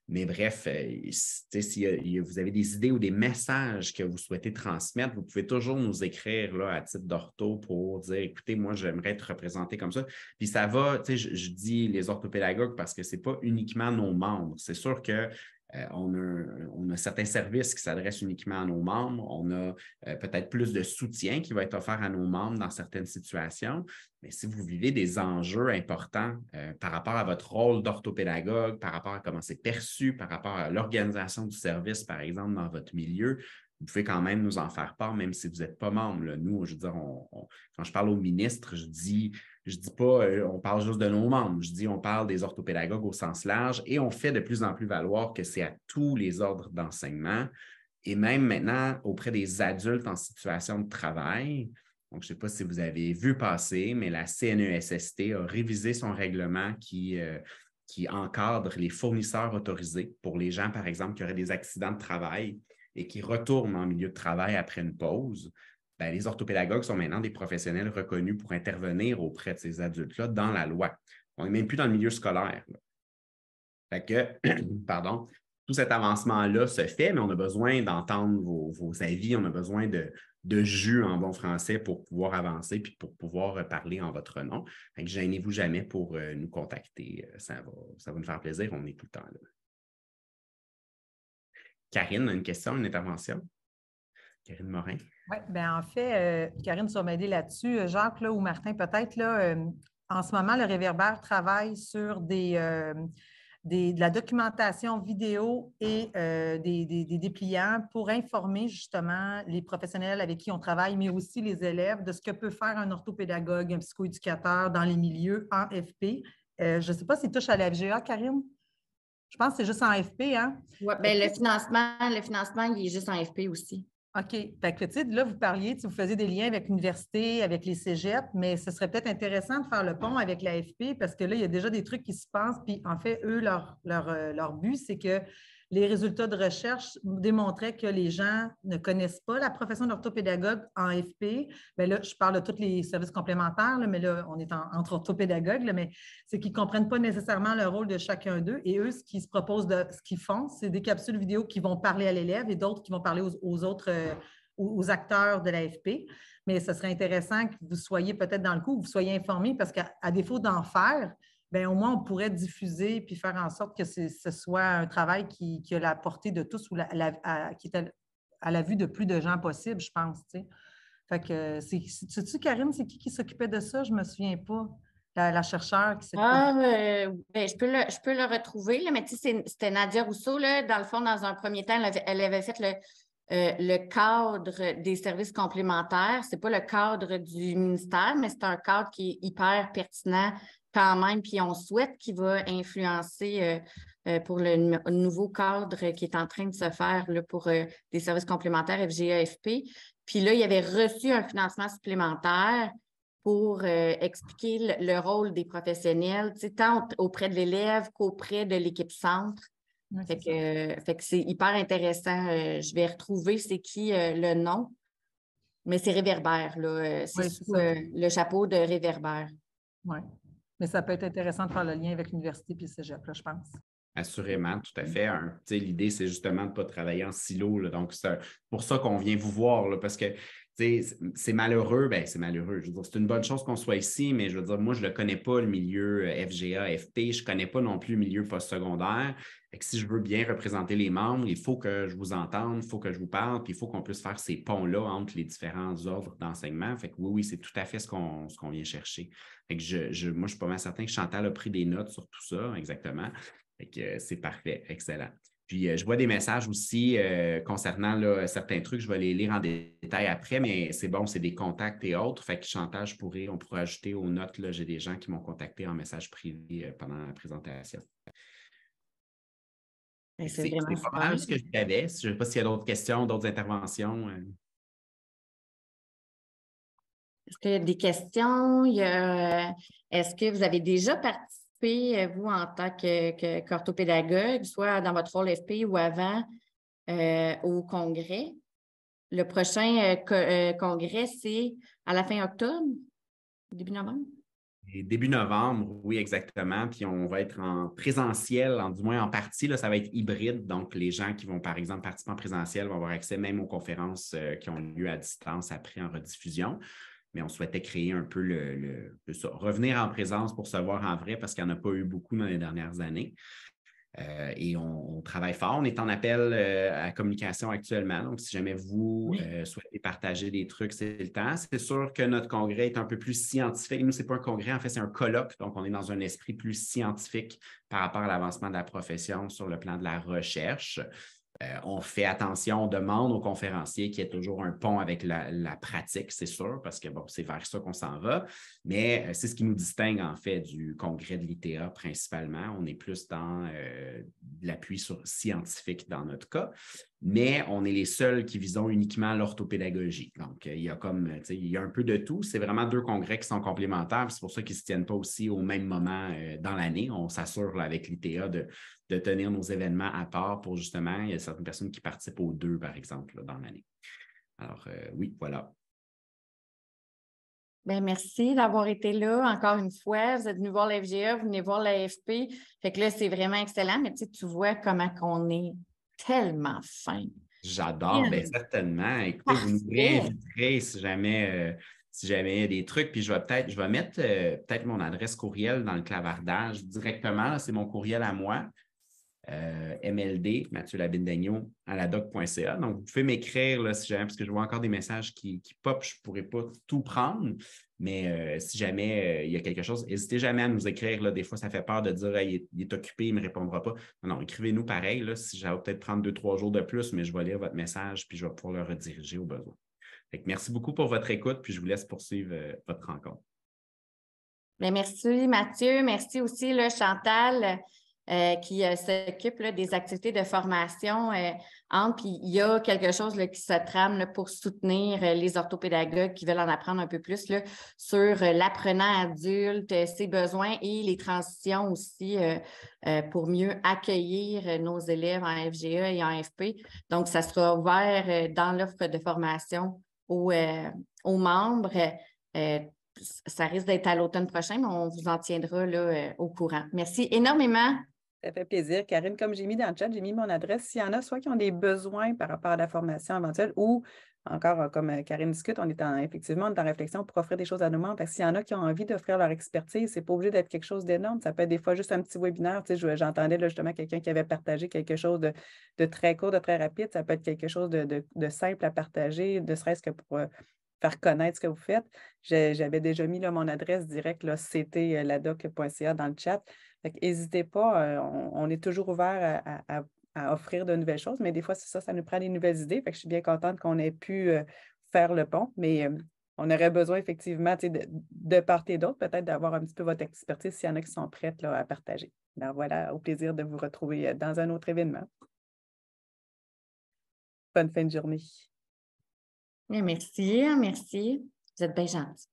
Mais bref, euh, si vous avez des idées ou des messages que vous souhaitez transmettre, vous pouvez toujours nous écrire là, à titre d'ortho pour dire, écoutez, moi, j'aimerais être représenté comme ça. Puis ça va, tu sais, je, je dis les orthopédagogues parce que ce n'est pas uniquement nos membres. C'est sûr que Euh, on, a, on a certains services qui s'adressent uniquement à nos membres. On a euh, peut-être plus de soutien qui va être offert à nos membres dans certaines situations. Mais si vous vivez des enjeux importants euh, par rapport à votre rôle d'orthopédagogue, par rapport à comment c'est perçu, par rapport à l'organisation du service, par exemple, dans votre milieu, vous pouvez quand même nous en faire part, même si vous n'êtes pas membre. Là. Nous, je veux dire, on, on, quand je parle au ministre, je dis, je dis pas, euh, on parle juste de nos membres. Je dis, on parle des orthopédagogues au sens large et on fait de plus en plus valoir que c'est à tous les ordres d'enseignement et même maintenant auprès des adultes en situation de travail. Donc, je ne sais pas si vous avez vu passer, mais la C N E S S T a révisé son règlement qui, euh, qui encadre les fournisseurs autorisés pour les gens, par exemple, qui auraient des accidents de travail et qui retournent en milieu de travail après une pause. Bien, les orthopédagogues sont maintenant des professionnels reconnus pour intervenir auprès de ces adultes-là dans la loi. On n'est même plus dans le milieu scolaire. Là. Fait que, pardon, tout cet avancement-là se fait, mais on a besoin d'entendre vos, vos avis, on a besoin de, de jus en bon français pour pouvoir avancer puis pour pouvoir parler en votre nom. Fait que gênez-vous jamais pour euh, nous contacter. Ça va, ça va nous faire plaisir, on est tout le temps là. Karine a une question, une intervention? Karine Morin. Oui, bien en fait, euh, Karine, tu vas m'aider là-dessus. Jacques là, ou Martin, peut-être, là, euh, en ce moment, le Réverbère travaille sur des, euh, des, de la documentation vidéo et euh, des, des, des dépliants pour informer justement les professionnels avec qui on travaille, mais aussi les élèves de ce que peut faire un orthopédagogue, un psychoéducateur dans les milieux en F P. Euh, je ne sais pas s'il touche à la F G A, Karine? Je pense que c'est juste en F P, hein? Oui, bien, le financement, le financement, il est juste en F P aussi. OK. Fait que, tu sais, là, vous parliez, vous faisiez des liens avec l'université, avec les cégeps, mais ce serait peut-être intéressant de faire le pont avec la F P parce que là, il y a déjà des trucs qui se passent. Puis, en fait, eux, leur, leur, leur but, c'est que les résultats de recherche démontraient que les gens ne connaissent pas la profession d'orthopédagogue en F P. Bien là, je parle de tous les services complémentaires, là, mais là, on est en, entre orthopédagogues, là, mais c'est qu'ils ne comprennent pas nécessairement le rôle de chacun d'eux. Et eux, ce qu'ils se proposent, de, ce qu'ils font, c'est des capsules vidéo qui vont parler à l'élève et d'autres qui vont parler aux, aux autres, euh, aux acteurs de la F P. Mais ce serait intéressant que vous soyez peut-être dans le coup, que vous soyez informés, parce qu'à à défaut d'en faire, bien, au moins, on pourrait diffuser puis faire en sorte que ce soit un travail qui, qui a la portée de tous ou la, la, à, qui est à, à la vue de plus de gens possible, je pense. Tu sais. Fait que, sais-tu, Karine, c'est qui qui s'occupait de ça? Je ne me souviens pas. La, la chercheure qui s'occupait ah, de ça. Euh, ben, je, peux le, je peux le retrouver, là, mais tu sais, c'était Nadia Rousseau. Là, dans le fond, dans un premier temps, elle avait, elle avait fait le, euh, le cadre des services complémentaires. Ce n'est pas le cadre du ministère, mais c'est un cadre qui est hyper pertinent quand même, puis on souhaite qu'il va influencer euh, euh, pour le nouveau cadre qui est en train de se faire là, pour euh, des services complémentaires F G A F P. Puis là, il avait reçu un financement supplémentaire pour euh, expliquer le, le rôle des professionnels, tant auprès de l'élève qu'auprès de l'équipe centre. Oui, fait, que, euh, fait que c'est hyper intéressant. Euh, je vais retrouver c'est qui euh, le nom, mais c'est Réverbère. C'est oui, sous euh, le chapeau de Réverbère. Oui. Mais ça peut être intéressant de faire le lien avec l'université et le cégep, là, je pense. Assurément, tout à fait. L'idée, c'est justement de ne pas travailler en silo. Là, donc, c'est pour ça qu'on vient vous voir, là, parce que c'est malheureux. Ben, c'est malheureux. Je veux dire, c'est une bonne chose qu'on soit ici, mais je veux dire, moi, je ne le connais pas, le milieu F G A, F P. Je ne connais pas non plus le milieu postsecondaire. Fait que si je veux bien représenter les membres, il faut que je vous entende, il faut que je vous parle, puis il faut qu'on puisse faire ces ponts-là entre les différents ordres d'enseignement. Fait que oui, oui, c'est tout à fait ce qu'on ce qu'on vient chercher. Fait que je, je, moi, je suis pas mal certain que Chantal a pris des notes sur tout ça, exactement. Fait que euh, c'est parfait, excellent. Puis, euh, je vois des messages aussi euh, concernant là, certains trucs. Je vais les lire en détail après, mais c'est bon, c'est des contacts et autres. Fait que Chantal, je pourrais, on pourrait ajouter aux notes. J'ai des gens qui m'ont contacté en message privé euh, pendant la présentation. C'est pas mal ce que je savais. Je ne sais pas s'il y a d'autres questions, d'autres interventions. Euh. Est-ce qu'il y a des questions? Est-ce que vous avez déjà participé, vous, en tant qu'orthopédagogue, soit dans votre rôle F P ou avant, euh, au congrès? Le prochain euh, co euh, congrès, c'est à la fin octobre, début novembre? Et début novembre, oui, exactement. Puis on va être en présentiel, en, du moins en partie, là, ça va être hybride. Donc, les gens qui vont, par exemple, participer en présentiel vont avoir accès même aux conférences euh, qui ont lieu à distance après en rediffusion. Mais on souhaitait créer un peu le, le, le ça, revenir en présence pour se voir en vrai parce qu'il n'y en a pas eu beaucoup dans les dernières années. Euh, et on, on travaille fort. On est en appel euh, à communication actuellement. Donc, si jamais vous oui. euh, souhaitez partager des trucs, c'est le temps. C'est sûr que notre congrès est un peu plus scientifique. Nous, ce n'est pas un congrès, en fait, c'est un colloque. Donc, on est dans un esprit plus scientifique par rapport à l'avancement de la profession sur le plan de la recherche. Euh, on fait attention, on demande aux conférenciers qu'il y ait toujours un pont avec la, la pratique, c'est sûr, parce que bon, c'est vers ça qu'on s'en va, mais euh, c'est ce qui nous distingue en fait du congrès de l'I T A principalement. On est plus dans euh, l'appui sur scientifique dans notre cas, mais on est les seuls qui visons uniquement l'orthopédagogie. Donc, euh, il y a comme, tu sais, il y a un peu de tout. C'est vraiment deux congrès qui sont complémentaires. C'est pour ça qu'ils ne se tiennent pas aussi au même moment euh, dans l'année. On s'assure là, avec l'I T A de de tenir nos événements à part pour justement, il y a certaines personnes qui participent aux deux, par exemple, là, dans l'année. Alors, euh, oui, voilà. Bien, merci d'avoir été là encore une fois. Vous êtes venu voir la F G A, vous venez voir la F P. Fait que là, c'est vraiment excellent, mais tu sais, tu vois comment on est tellement fin. J'adore, bien certainement. Écoutez, vous nous réinviterez si jamais... Euh, si jamais il y a des trucs, puis je vais peut-être, je vais mettre euh, peut-être mon adresse courriel dans le clavardage directement. C'est mon courriel à moi. Euh, M L D, Mathieu Labine-Daigneault, à la doc point C A. Donc, vous pouvez m'écrire là, si jamais, parce que je vois encore des messages qui, qui pop, je ne pourrais pas tout prendre, mais euh, si jamais euh, il y a quelque chose, n'hésitez jamais à nous écrire. Là. Des fois, ça fait peur de dire hey, il, est, il est occupé, il ne me répondra pas. Non, non, écrivez-nous pareil. Là, si j'allais peut-être prendre deux, trois jours de plus, mais je vais lire votre message puis je vais pouvoir le rediriger au besoin. Fait que merci beaucoup pour votre écoute, puis je vous laisse poursuivre euh, votre rencontre. Bien, merci Mathieu. Merci aussi là, Chantal. Euh, qui euh, s'occupe là, des activités de formation euh, entre, puis il y a quelque chose là, qui se trame là, pour soutenir euh, les orthopédagogues qui veulent en apprendre un peu plus là, sur euh, l'apprenant adulte, euh, ses besoins et les transitions aussi euh, euh, pour mieux accueillir euh, nos élèves en F G A et en F P. Donc, ça sera ouvert euh, dans l'offre de formation aux, euh, aux membres. Euh, ça risque d'être à l'automne prochain, mais on vous en tiendra là, euh, au courant. Merci énormément. Ça fait plaisir. Karine, comme j'ai mis dans le chat, j'ai mis mon adresse. S'il y en a soit qui ont des besoins par rapport à la formation éventuelle ou encore, comme Karine discute, on est en, effectivement en réflexion pour offrir des choses à nos membres. Parce que s'il y en a qui ont envie d'offrir leur expertise, ce n'est pas obligé d'être quelque chose d'énorme. Ça peut être des fois juste un petit webinaire. Tu sais, j'entendais là, justement quelqu'un qui avait partagé quelque chose de, de très court, de très rapide. Ça peut être quelque chose de, de, de simple à partager, ne serait-ce que pour... Euh, faire connaître ce que vous faites. J'avais déjà mis là, mon adresse directe, c'était la doc point C A dans le chat. N'hésitez pas, euh, on, on est toujours ouvert à, à, à offrir de nouvelles choses, mais des fois, c'est ça, ça nous prend des nouvelles idées. Fait que je suis bien contente qu'on ait pu euh, faire le pont, mais euh, on aurait besoin effectivement de, de part et d'autre, peut-être d'avoir un petit peu votre expertise s'il y en a qui sont prêtes là, à partager. Alors voilà, au plaisir de vous retrouver dans un autre événement. Bonne fin de journée. Merci, merci. Vous êtes bien gentils.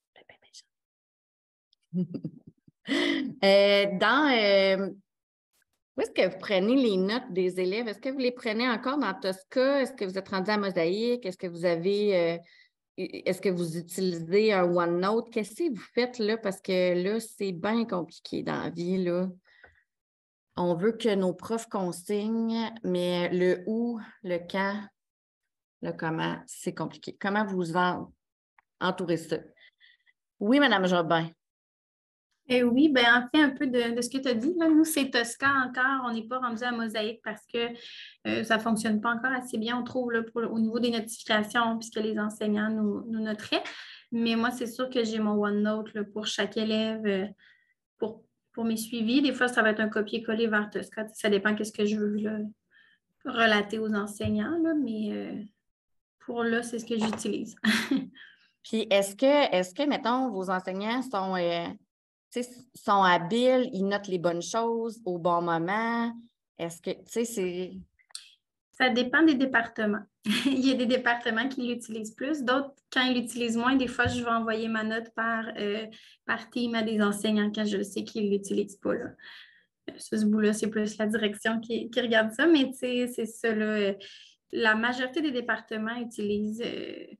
Bien, bien, bien euh, dans, euh, où est-ce que vous prenez les notes des élèves? Est-ce que vous les prenez encore dans Tosca? Est-ce que vous êtes rendu à Mosaïque? Est-ce que vous avez, euh, est-ce que vous utilisez un OneNote? Qu'est-ce que vous faites là? Parce que là, c'est bien compliqué dans la vie, là. On veut que nos profs consignent, mais le où, le quand, le comment, c'est compliqué. Comment vous en entourez ça? Oui, Madame Jobin. Eh oui, bien, en fait, un peu de, de ce que tu as dit. Là, nous, c'est Tosca encore. On n'est pas rendu à Mosaïque parce que euh, ça ne fonctionne pas encore assez bien, on trouve, là, pour, au niveau des notifications, puisque les enseignants nous, nous noteraient. Mais moi, c'est sûr que j'ai mon OneNote là, pour chaque élève, euh, pour, pour mes suivis. Des fois, ça va être un copier-coller vers Tosca. Ça dépend de ce que je veux là, relater aux enseignants, là, mais euh, pour là, c'est ce que j'utilise. Puis, est-ce que, est-ce que, mettons, vos enseignants sont, euh, sont habiles, ils notent les bonnes choses au bon moment? Est-ce que, tu sais, c'est... Ça dépend des départements. Il y a des départements qui l'utilisent plus, d'autres, quand ils l'utilisent moins, des fois, je vais envoyer ma note par, euh, par team à des enseignants quand je sais qu'ils ne l'utilisent pas. Là. Sur ce bout-là, c'est plus la direction qui, qui regarde ça, mais tu sais, c'est ça, là, la majorité des départements utilisent... Euh,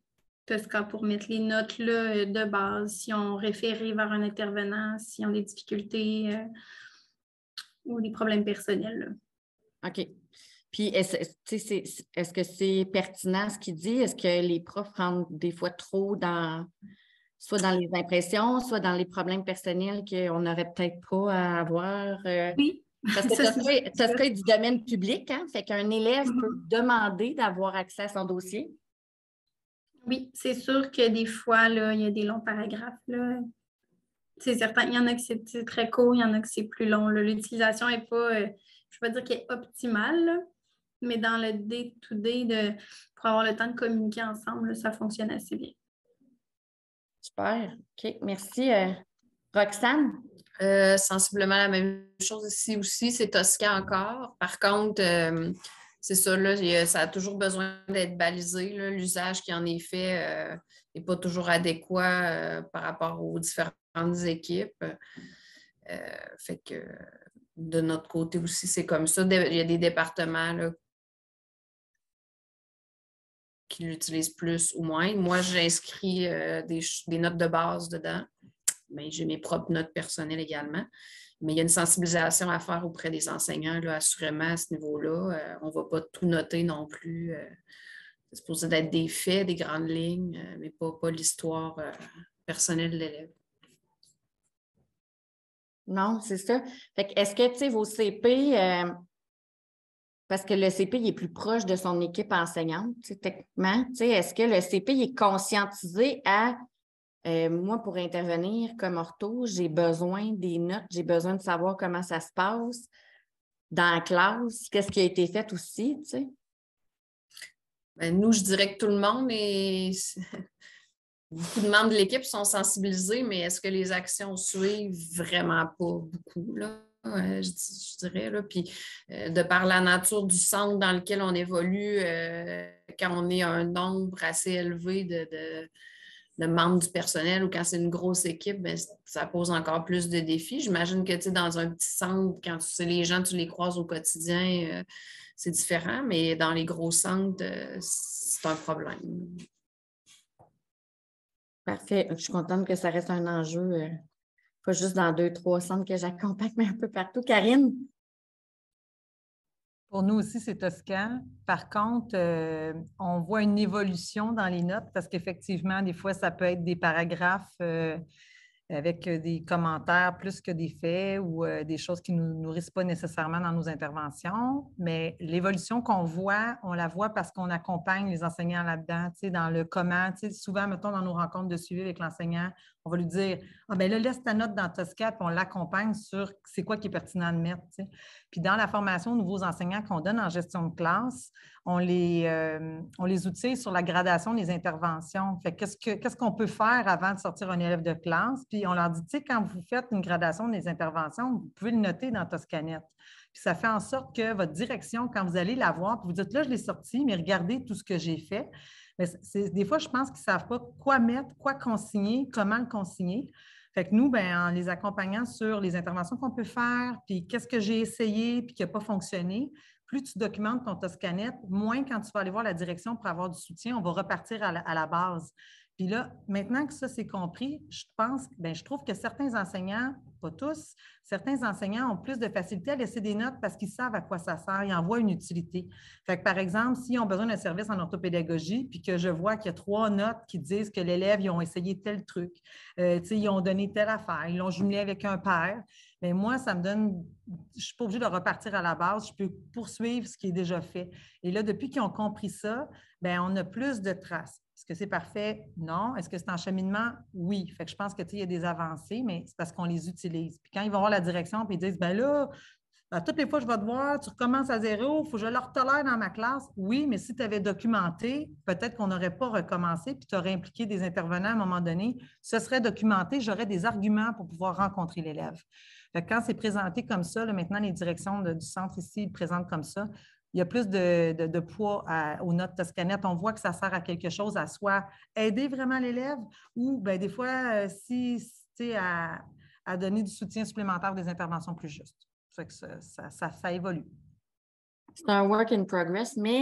Tosca pour mettre les notes là, de base, si on référait vers un intervenant, si on a des difficultés euh, ou des problèmes personnels. Là. OK. Puis, est-ce, c'est, est-ce que c'est pertinent ce qu'il dit? Est-ce que les profs rentrent des fois trop dans, soit dans les impressions, soit dans les problèmes personnels qu'on n'aurait peut-être pas à avoir? Euh, oui. Parce que Tosca est du domaine public, hein? Fait qu'un élève mm-hmm. peut demander d'avoir accès à son dossier. Oui, c'est sûr que des fois, là, il y a des longs paragraphes. Là. C'est certain. Il y en a que c'est très court, il y en a que c'est plus long. L'utilisation n'est pas, euh, je ne vais pas dire qu'elle est optimale, là, mais dans le day-to-day, de, pour avoir le temps de communiquer ensemble, là, ça fonctionne assez bien. Super. OK. Merci. Euh, Roxane? Euh, sensiblement la même chose ici aussi, c'est Tosca encore. Par contre, euh, c'est ça, là, ça a toujours besoin d'être balisé. L'usage qui en est fait n'est euh, pas toujours adéquat euh, par rapport aux différentes équipes. Euh, fait que de notre côté aussi, c'est comme ça. Il y a des départements là, qui l'utilisent plus ou moins. Moi, j'inscris euh, des, des notes de base dedans. Mais j'ai mes propres notes personnelles également. Mais il y a une sensibilisation à faire auprès des enseignants, là, assurément, à ce niveau-là. Euh, on ne va pas tout noter non plus. Euh, c'est supposé d'être des faits, des grandes lignes, euh, mais pas, pas l'histoire euh, personnelle de l'élève. Non, c'est ça. Fait que est-ce que, tu sais, vos C P, euh, parce que le C P il est plus proche de son équipe enseignante, techniquement, tu sais, est-ce que le C P il est conscientisé à Euh, moi, pour intervenir comme ortho, j'ai besoin des notes, j'ai besoin de savoir comment ça se passe dans la classe, qu'est-ce qui a été fait aussi, tu sais? Ben, nous, je dirais que tout le monde est... Beaucoup de membres de l'équipe sont sensibilisés, mais est-ce que les actions suivent? Vraiment pas beaucoup, là. Euh, je, je dirais. Là. Puis, euh, de par la nature du centre dans lequel on évolue, euh, quand on est un nombre assez élevé de... de de membres du personnel ou quand c'est une grosse équipe, bien, ça pose encore plus de défis. J'imagine que tu sais, dans un petit centre, quand tu sais, les gens, tu les croises au quotidien, euh, c'est différent, mais dans les gros centres, euh, c'est un problème. Parfait. Je suis contente que ça reste un enjeu, euh, pas juste dans deux, trois centres que j'accompagne, mais un peu partout. Karine? Pour nous aussi, c'est Tosca. Par contre, euh, on voit une évolution dans les notes parce qu'effectivement, des fois, ça peut être des paragraphes euh, avec des commentaires plus que des faits ou euh, des choses qui ne nous nourrissent pas nécessairement dans nos interventions. Mais l'évolution qu'on voit, on la voit parce qu'on accompagne les enseignants là-dedans, tu sais, dans le comment. Tu sais, souvent, mettons, dans nos rencontres de suivi avec l'enseignant, on va lui dire « Ah, bien là, laisse ta note dans Tosca, puis on l'accompagne sur c'est quoi qui est pertinent de mettre. » Tu sais. Puis dans la formation aux nouveaux enseignants qu'on donne en gestion de classe, on les, euh, on les outille sur la gradation des interventions. Fait qu'est-ce que, qu'est-ce qu'on peut faire avant de sortir un élève de classe? Puis on leur dit, tu sais, quand vous faites une gradation des interventions, vous pouvez le noter dans Toscanette. Puis ça fait en sorte que votre direction, quand vous allez la voir, puis vous dites, là, je l'ai sorti, mais regardez tout ce que j'ai fait. Mais c'est, des fois, je pense qu'ils ne savent pas quoi mettre, quoi consigner, comment le consigner. Fait que nous, bien, en les accompagnant sur les interventions qu'on peut faire, puis qu'est-ce que j'ai essayé, puis qui n'a pas fonctionné, plus tu documentes ton Toscanette, moins quand tu vas aller voir la direction pour avoir du soutien, on va repartir à la, à la base. Puis là, maintenant que ça c'est compris, je pense, bien, je trouve que certains enseignants, pas tous, certains enseignants ont plus de facilité à laisser des notes parce qu'ils savent à quoi ça sert, ils en voient une utilité. Fait que par exemple, s'ils ont besoin d'un service en orthopédagogie, puis que je vois qu'il y a trois notes qui disent que l'élève, ils ont essayé tel truc, euh, ils ont donné telle affaire, ils l'ont jumelé avec un père, mais moi, ça me donne, je ne suis pas obligée de repartir à la base, je peux poursuivre ce qui est déjà fait. Et là, depuis qu'ils ont compris ça, bien, on a plus de traces. Est-ce que c'est parfait? Non. Est-ce que c'est en cheminement? Oui. Fait que je pense que, tu sais, il y a des avancées, mais c'est parce qu'on les utilise. Puis quand ils vont voir la direction, puis ils disent, bien là, à toutes les fois que je vais te voir, tu recommences à zéro, il faut que je leur tolère dans ma classe. Oui, mais si tu avais documenté, peut-être qu'on n'aurait pas recommencé, puis tu aurais impliqué des intervenants à un moment donné. Ce serait documenté, j'aurais des arguments pour pouvoir rencontrer l'élève. Fait que quand c'est présenté comme ça, là, maintenant, les directions de, du centre ici le présentent comme ça, il y a plus de, de, de poids à, aux notes Toscanette. On voit que ça sert à quelque chose, à soit aider vraiment l'élève ou bien, des fois, euh, si, à, à donner du soutien supplémentaire ou des interventions plus justes. Ça fait que ça, ça, ça, ça évolue. C'est un work in progress, mais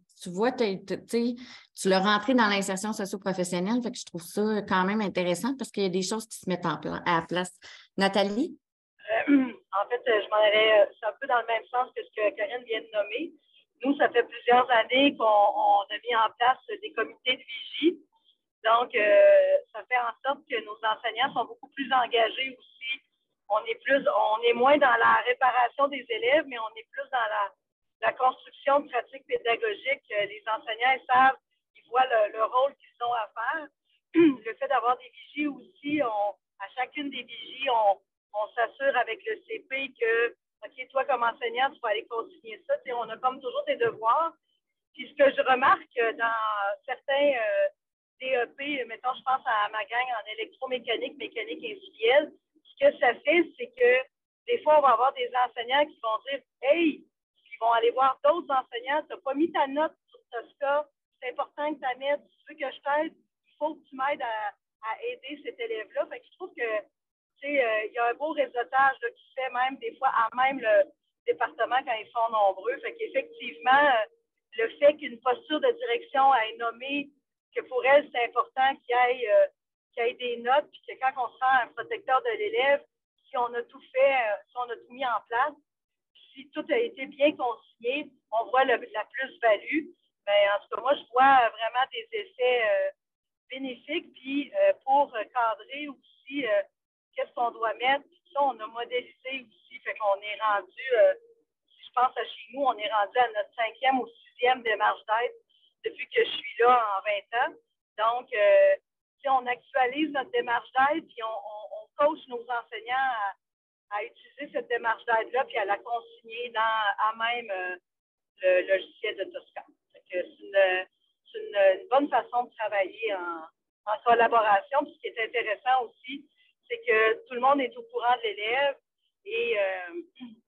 tu vois, t'es, t'es, t'sais, tu l'as rentré dans l'insertion socio-professionnelle, fait que je trouve ça quand même intéressant parce qu'il y a des choses qui se mettent en pla- à la place. Nathalie? Euh, en fait, je m'en allais, c'est un peu dans le même sens que ce que Karine vient de nommer. Nous, ça fait plusieurs années qu'on on a mis en place des comités de vigie. Donc, euh, ça fait en sorte que nos enseignants sont beaucoup plus engagés aussi. On est plus, on est moins dans la réparation des élèves, mais on est plus dans la, la construction de pratiques pédagogiques. Les enseignants, ils savent, ils voient le, le rôle qu'ils ont à faire. Le fait d'avoir des vigies aussi, on, à chacune des vigies, on, on s'assure avec le C P que, OK, toi, comme enseignant, tu vas aller consigner ça. T'sais, on a comme toujours des devoirs. Puis ce que je remarque dans certains euh, D E P, mettons, je pense à ma gang en électromécanique, mécanique industrielle, ce que ça fait, c'est que des fois, on va avoir des enseignants qui vont dire « Hey », ils vont aller voir d'autres enseignants, tu n'as pas mis ta note sur Tosca, c'est important que tu la mettes, tu veux que je t'aide, il faut que tu m'aides à, à aider cet élève-là. Fait que je trouve que, tu sais, euh, il y a un beau réseautage là, qui se fait même des fois à même le département quand ils sont nombreux. Fait qu'effectivement, le fait qu'une posture de direction ait nommé que pour elle, c'est important qu'il y ait, euh, qu'il y ait des notes, puis que quand on sera un protecteur de l'élève, si on a tout fait, euh, si on a tout mis en place, si tout a été bien consigné, on voit le, la plus-value. Mais en tout cas, moi, je vois vraiment des effets euh, bénéfiques. Puis euh, pour cadrer aussi euh, qu'est-ce qu'on doit mettre, puis ça, on a modélisé aussi. Fait qu'on est rendu, euh, si je pense à chez nous, on est rendu à notre cinquième ou sixième démarche d'aide depuis que je suis là en vingt ans. Donc, euh, si on actualise notre démarche d'aide, puis on, on, on coach nos enseignants à, à utiliser cette démarche d'aide-là, puis à la consigner dans, à même euh, le logiciel de Tosca. C'est une, c'est une, une bonne façon de travailler en, en collaboration. Puis ce qui est intéressant aussi, c'est que tout le monde est au courant de l'élève et euh,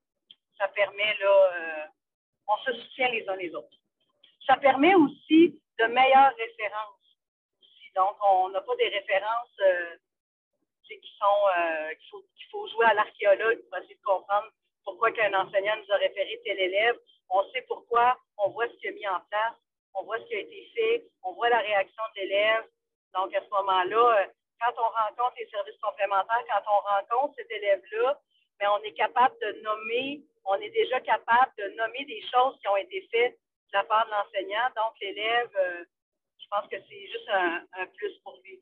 ça permet, là, euh, on se soutient les uns les autres. Ça permet aussi de meilleures références. Donc, on n'a pas des références euh, qui sont euh, qu'il faut, qu'il faut jouer à l'archéologue pour essayer de comprendre pourquoi qu'un enseignant nous a référé tel élève. On sait pourquoi, on voit ce qui a mis en place, on voit ce qui a été fait, on voit la réaction de l'élève. Donc, à ce moment-là, quand on rencontre les services complémentaires, quand on rencontre cet élève-là, bien, on est capable de nommer, on est déjà capable de nommer des choses qui ont été faites de la part de l'enseignant. Donc, l'élève, euh, je pense que c'est juste un, un plus pour lui.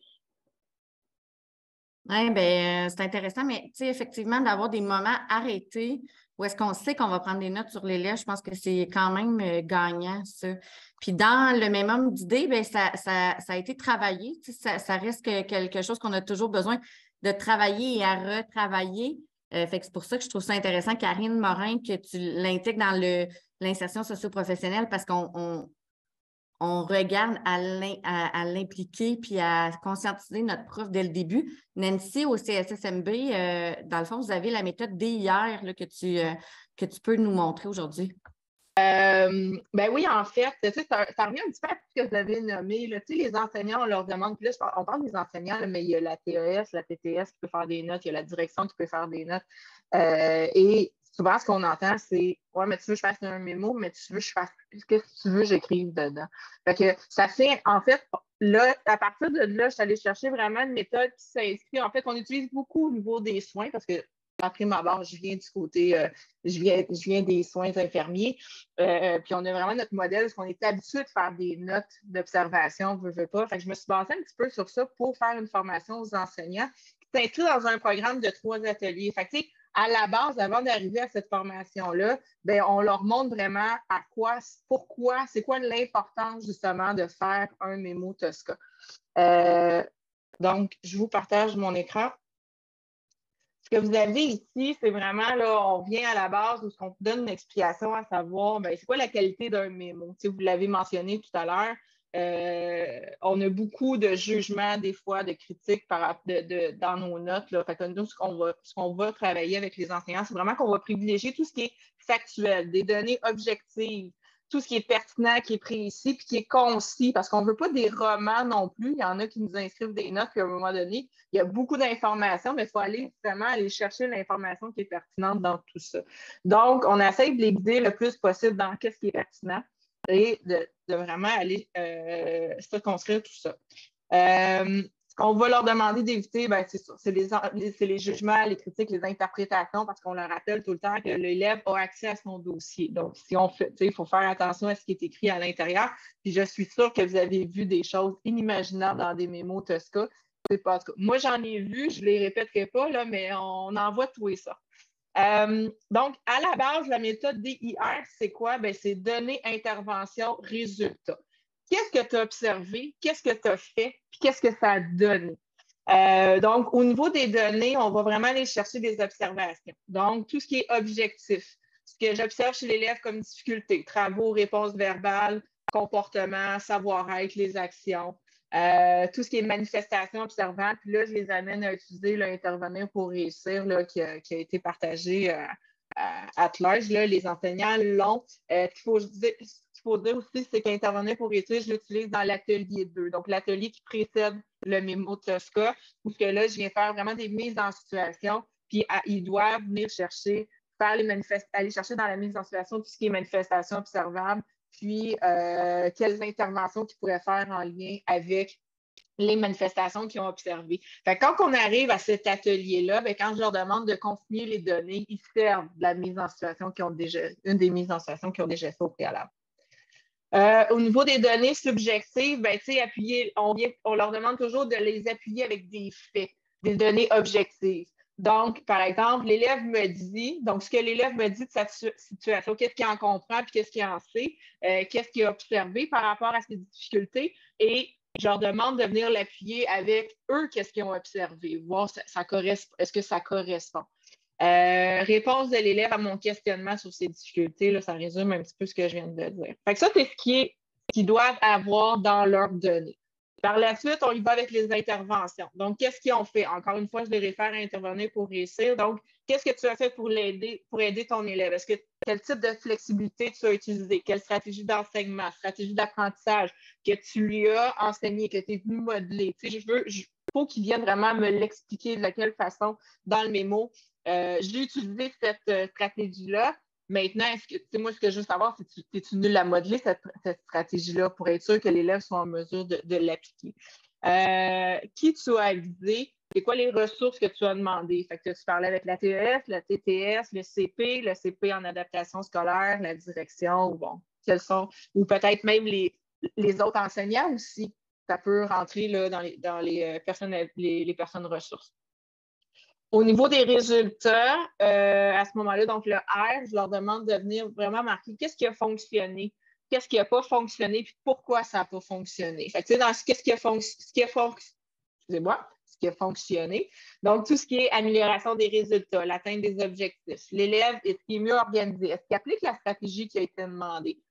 Oui, bien, c'est intéressant, mais tu sais, effectivement, d'avoir des moments arrêtés où est-ce qu'on sait qu'on va prendre des notes sur l'élève, je pense que c'est quand même euh, gagnant, ça. Puis dans le mémome d'idées, bien, ça, ça, ça a été travaillé. Tu sais, ça, ça reste que quelque chose qu'on a toujours besoin de travailler et à retravailler. Euh, fait que c'est pour ça que je trouve ça intéressant, Karine Morin, que tu l'intègres dans le, l'insertion socio-professionnelle parce qu'on on, on regarde à, l'in, à, à l'impliquer puis à conscientiser notre prof dès le début. Nancy, au C S S M B, euh, dans le fond, vous avez la méthode D I R là, que, tu, euh, que tu peux nous montrer aujourd'hui. Euh, ben oui, en fait, tu sais, ça, ça revient un petit peu à ce que vous avez nommé. Là. Tu sais, les enseignants, on leur demande, puis là, on parle des enseignants, là, mais il y a la T E S, la T T S qui peut faire des notes, il y a la direction qui peut faire des notes. Euh, et souvent, ce qu'on entend, c'est « Ouais, mais tu veux que je fasse un mémo, mais tu veux que je fasse ce que tu veux que j'écrive dedans. » Fait que ça fait, en fait, là, à partir de là, je suis allée chercher vraiment une méthode qui s'inscrit. En fait, on utilise beaucoup au niveau des soins parce que après ma barre, je viens du côté, euh, je, viens, je viens des soins infirmiers. Euh, puis on a vraiment notre modèle, parce qu'on est habitué de faire des notes d'observation, veut, veut pas. Fait que je me suis basée un petit peu sur ça pour faire une formation aux enseignants qui s'inscrit dans un programme de trois ateliers. Fait que, tu sais, à la base, avant d'arriver à cette formation-là, bien, on leur montre vraiment à quoi, pourquoi, c'est quoi l'importance justement de faire un mémo Tosca. Euh, donc, je vous partage mon écran. Ce que vous avez ici, c'est vraiment, là, on vient à la base où on vous donne une explication à savoir, bien, c'est quoi la qualité d'un mémo. Tu sais, vous l'avez mentionné tout à l'heure, euh, on a beaucoup de jugements, des fois, de critiques par, de, de, dans nos notes. Là. Fait que nous, ce qu'on va, ce qu'on va travailler avec les enseignants, c'est vraiment qu'on va privilégier tout ce qui est factuel, des données objectives, tout ce qui est pertinent, qui est précis, puis qui est concis, parce qu'on ne veut pas des romans non plus. Il y en a qui nous inscrivent des notes, puis à un moment donné, il y a beaucoup d'informations, mais il faut aller vraiment aller chercher l'information qui est pertinente dans tout ça. Donc, on essaie de les guider le plus possible dans qu'est-ce qui est pertinent. et de, de vraiment aller euh, circonscrire tout ça. Euh, ce qu'on va leur demander d'éviter, ben, c'est ça, c'est les, c'est les jugements, les critiques, les interprétations, parce qu'on leur rappelle tout le temps que l'élève a accès à son dossier. Donc, si on fait, il faut faire attention à ce qui est écrit à l'intérieur. Puis je suis sûre que vous avez vu des choses inimaginables dans des mémos Tosca. C'est pas, en tout cas, moi, j'en ai vu, je ne les répéterai pas, là, mais on en voit tout et ça. Euh, donc, à la base, la méthode D I R, c'est quoi? Ben, c'est données, intervention, résultat. Qu'est-ce que tu as observé? Qu'est-ce que tu as fait? Puis qu'est-ce que ça a donné? Euh, donc, au niveau des données, on va vraiment aller chercher des observations. Donc, tout ce qui est objectif, ce que j'observe chez l'élève comme difficulté, travaux, réponses verbales, comportement, savoir-être, les actions. Euh, tout ce qui est manifestation observante, puis là, je les amène à utiliser l'intervenir pour réussir là, qui, a, qui a été partagé euh, à, à large. Là, les enseignants l'ont. Euh, ce qu'il faut, dire, qu'il faut dire aussi, c'est qu'intervenir pour réussir, je l'utilise dans l'atelier deux. Donc, l'atelier qui précède le mémo Tosca, où que là, je viens faire vraiment des mises en situation, puis à, ils doivent venir chercher, faire les manifest- aller chercher dans la mise en situation tout ce qui est manifestation observable, puis euh, quelles interventions qu'ils pourraient faire en lien avec les manifestations qu'ils ont observées. Fait que quand on arrive à cet atelier-là, bien, quand je leur demande de consigner les données, ils servent de la mise en situation qu'ils ont déjà, une des mises en situation qu'ils ont déjà fait au préalable. Euh, au niveau des données subjectives, bien, appuyer, on, vient, on leur demande toujours de les appuyer avec des faits, des données objectives. Donc, par exemple, l'élève me dit, donc ce que l'élève me dit de sa situation, qu'est-ce qu'il en comprend, puis qu'est-ce qu'il en sait, euh, qu'est-ce qu'il a observé par rapport à ses difficultés, et je leur demande de venir l'appuyer avec eux, qu'est-ce qu'ils ont observé, voir ça, ça correspond, est-ce que ça correspond. Euh, réponse de l'élève à mon questionnement sur ses difficultés, là, ça résume un petit peu ce que je viens de dire. Fait que ça, c'est ce qui est, qu'ils doivent avoir dans leurs données. Par la suite, on y va avec les interventions. Donc, qu'est-ce qu'ils ont fait? Encore une fois, je les réfère à intervenir pour réussir. Donc, qu'est-ce que tu as fait pour l'aider, pour aider ton élève? Est-ce que quel type de flexibilité tu as utilisé? Quelle stratégie d'enseignement, stratégie d'apprentissage que tu lui as enseigné, que tu es venu modeler? Tu sais, je veux, il faut qu'il vienne vraiment me l'expliquer de quelle façon dans le mémo. Euh, j'ai utilisé cette euh, stratégie-là. Maintenant, est-ce que, tu sais, moi, ce que je veux savoir, c'est que tu es venu la modeler, cette, cette stratégie-là, pour être sûr que l'élève soit en mesure de, de l'appliquer. Euh, qui tu as avisé? C'est quoi les ressources que tu as demandées? Fait que tu parlais avec la T E S, la T T S, le C P, le C P en adaptation scolaire, la direction, ou bon, quels sont, ou peut-être même les, les autres enseignants aussi. Ça peut rentrer là, dans, les, dans les, personnes, les, les personnes ressources. Au niveau des résultats, euh, à ce moment-là, donc le R, je leur demande de venir vraiment marquer qu'est-ce qui a fonctionné, qu'est-ce qui n'a pas fonctionné, puis pourquoi ça n'a pas fonctionné. Fait que, tu sais, dans ce, qu'est-ce qui a, fon- ce qui a fonctionné, excusez-moi, ce qui a fonctionné. Donc, tout ce qui est amélioration des résultats, l'atteinte des objectifs. L'élève, est-ce qu'il est mieux organisé? Est-ce qu'il applique la stratégie qui a été demandée?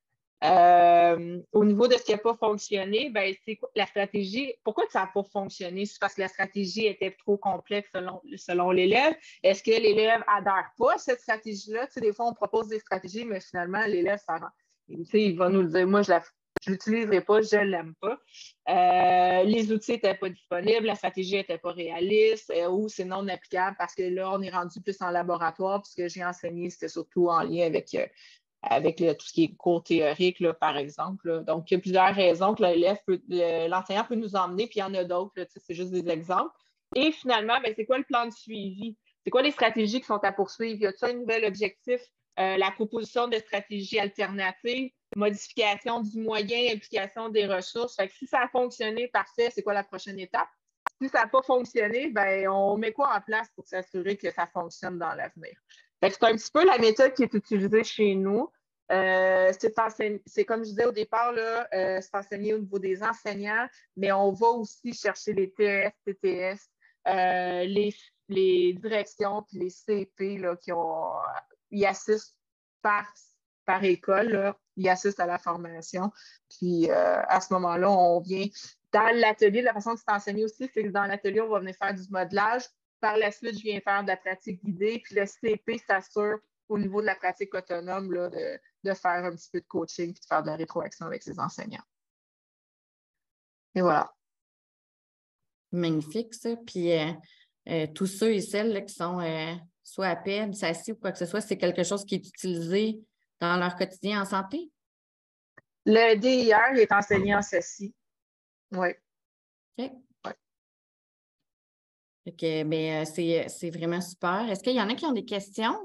Euh, au niveau de ce qui n'a pas fonctionné, ben, c'est quoi la stratégie? Pourquoi ça n'a pas fonctionné? C'est parce que la stratégie était trop complexe selon, selon l'élève. Est-ce que l'élève n'adhère pas à cette stratégie-là? Tu sais, des fois, on propose des stratégies, mais finalement, l'élève, ça, tu sais, il va nous le dire, moi, je ne l'utiliserai pas, je ne l'aime pas. Euh, les outils n'étaient pas disponibles, la stratégie n'était pas réaliste, euh, ou c'est non applicable parce que là, on est rendu plus en laboratoire, puisque j'ai enseigné, c'était surtout en lien avec... Euh, avec le, tout ce qui est cours théorique, là, par exemple. Là. Donc, il y a plusieurs raisons que l'élève peut, l'enseignant peut nous emmener, puis il y en a d'autres, là, c'est juste des exemples. Et finalement, ben, c'est quoi le plan de suivi? C'est quoi les stratégies qui sont à poursuivre? Y a-t-il un nouvel objectif? Euh, la proposition de stratégies alternatives, modification du moyen, implication des ressources. Fait que si ça a fonctionné, parfait, c'est quoi la prochaine étape? Si ça n'a pas fonctionné, ben, on met quoi en place pour s'assurer que ça fonctionne dans l'avenir? C'est un petit peu la méthode qui est utilisée chez nous. Euh, c'est, enseign... c'est comme je disais au départ, là, euh, c'est enseigné au niveau des enseignants, mais on va aussi chercher les T E S, T T S, euh, les, les directions puis les C P là, qui ont, y assistent par, par école, là, ils assistent à la formation. Puis euh, à ce moment-là, on vient dans l'atelier, la façon que c'est enseigné aussi, c'est que dans l'atelier, on va venir faire du modelage. Par la suite, je viens faire de la pratique guidée, puis le C P s'assure au niveau de la pratique autonome là, de, de faire un petit peu de coaching puis de faire de la rétroaction avec ses enseignants. Et voilà. Magnifique, ça. Puis euh, euh, tous ceux et celles là, qui sont euh, soit à P E D, S A C I ou quoi que ce soit, c'est quelque chose qui est utilisé dans leur quotidien en santé? Le D I R, il est enseigné en ceci. Oui. OK. Ouais. OK, mais c'est, c'est vraiment super. Est-ce qu'il y en a qui ont des questions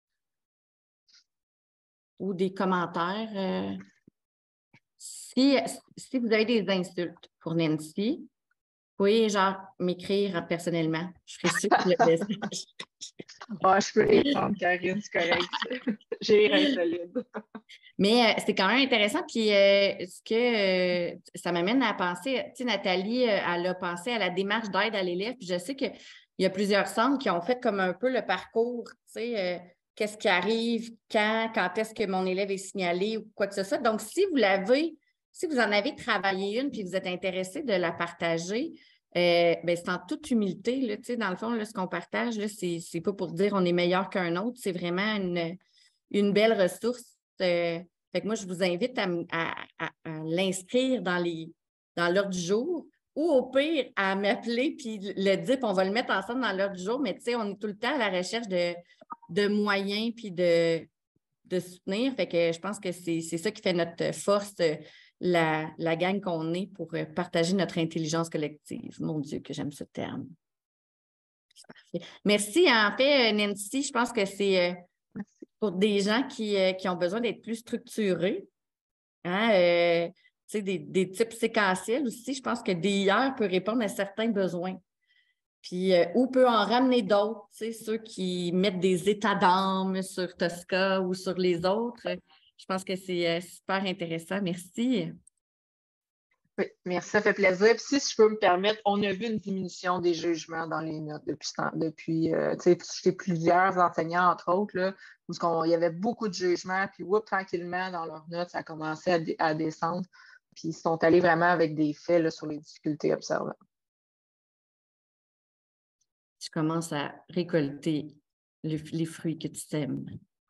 ou des commentaires? Euh, si, si vous avez des insultes pour Nancy, vous pouvez genre m'écrire personnellement. Je ferai suivre le message. Ah, je peux les prendre, Karine, c'est correct. J'ai l'air solide. Mais euh, c'est quand même intéressant. Puis, euh, ce que euh, ça m'amène à penser, tu sais, Nathalie, euh, elle a pensé à la démarche d'aide à l'élève. Puis, je sais qu'il y a plusieurs centres qui ont fait comme un peu le parcours, tu sais, euh, qu'est-ce qui arrive, quand, quand est-ce que mon élève est signalé ou quoi que ce soit. Donc, si vous l'avez, si vous en avez travaillé une puis vous êtes intéressé de la partager, euh, ben, c'est en toute humilité, là, tu sais, dans le fond, là, ce qu'on partage, là, c'est, c'est pas pour dire on est meilleur qu'un autre, c'est vraiment une, une belle ressource. Euh, fait que moi, je vous invite à, à, à, à l'inscrire dans, les, dans l'ordre du jour ou au pire, à m'appeler puis le dire, puis on va le mettre ensemble dans l'ordre du jour, mais tu sais, on est tout le temps à la recherche de, de moyens puis de, de soutenir. Fait que je pense que c'est, c'est ça qui fait notre force, la, la gang qu'on est pour partager notre intelligence collective. Mon Dieu, que j'aime ce terme. C'est parfait. Merci. En fait, Nancy, je pense que c'est pour des gens qui, qui ont besoin d'être plus structurés. Hein, euh, tu sais, des, des types séquentiels aussi. Je pense que D I R peut répondre à certains besoins. Puis, euh, ou peut en ramener d'autres, tu sais, ceux qui mettent des états d'âme sur Tosca ou sur les autres. Je pense que c'est euh, super intéressant. Merci. Oui, merci, ça fait plaisir. Puis si je peux me permettre, on a vu une diminution des jugements dans les notes depuis, depuis euh, tu sais, chez plusieurs enseignants, entre autres, là, où il y avait beaucoup de jugements, puis whoop, tranquillement, dans leurs notes, ça a commencé à, à descendre. Puis ils sont allés vraiment avec des faits là, sur les difficultés observées. Tu commences à récolter le, les fruits que tu sèmes.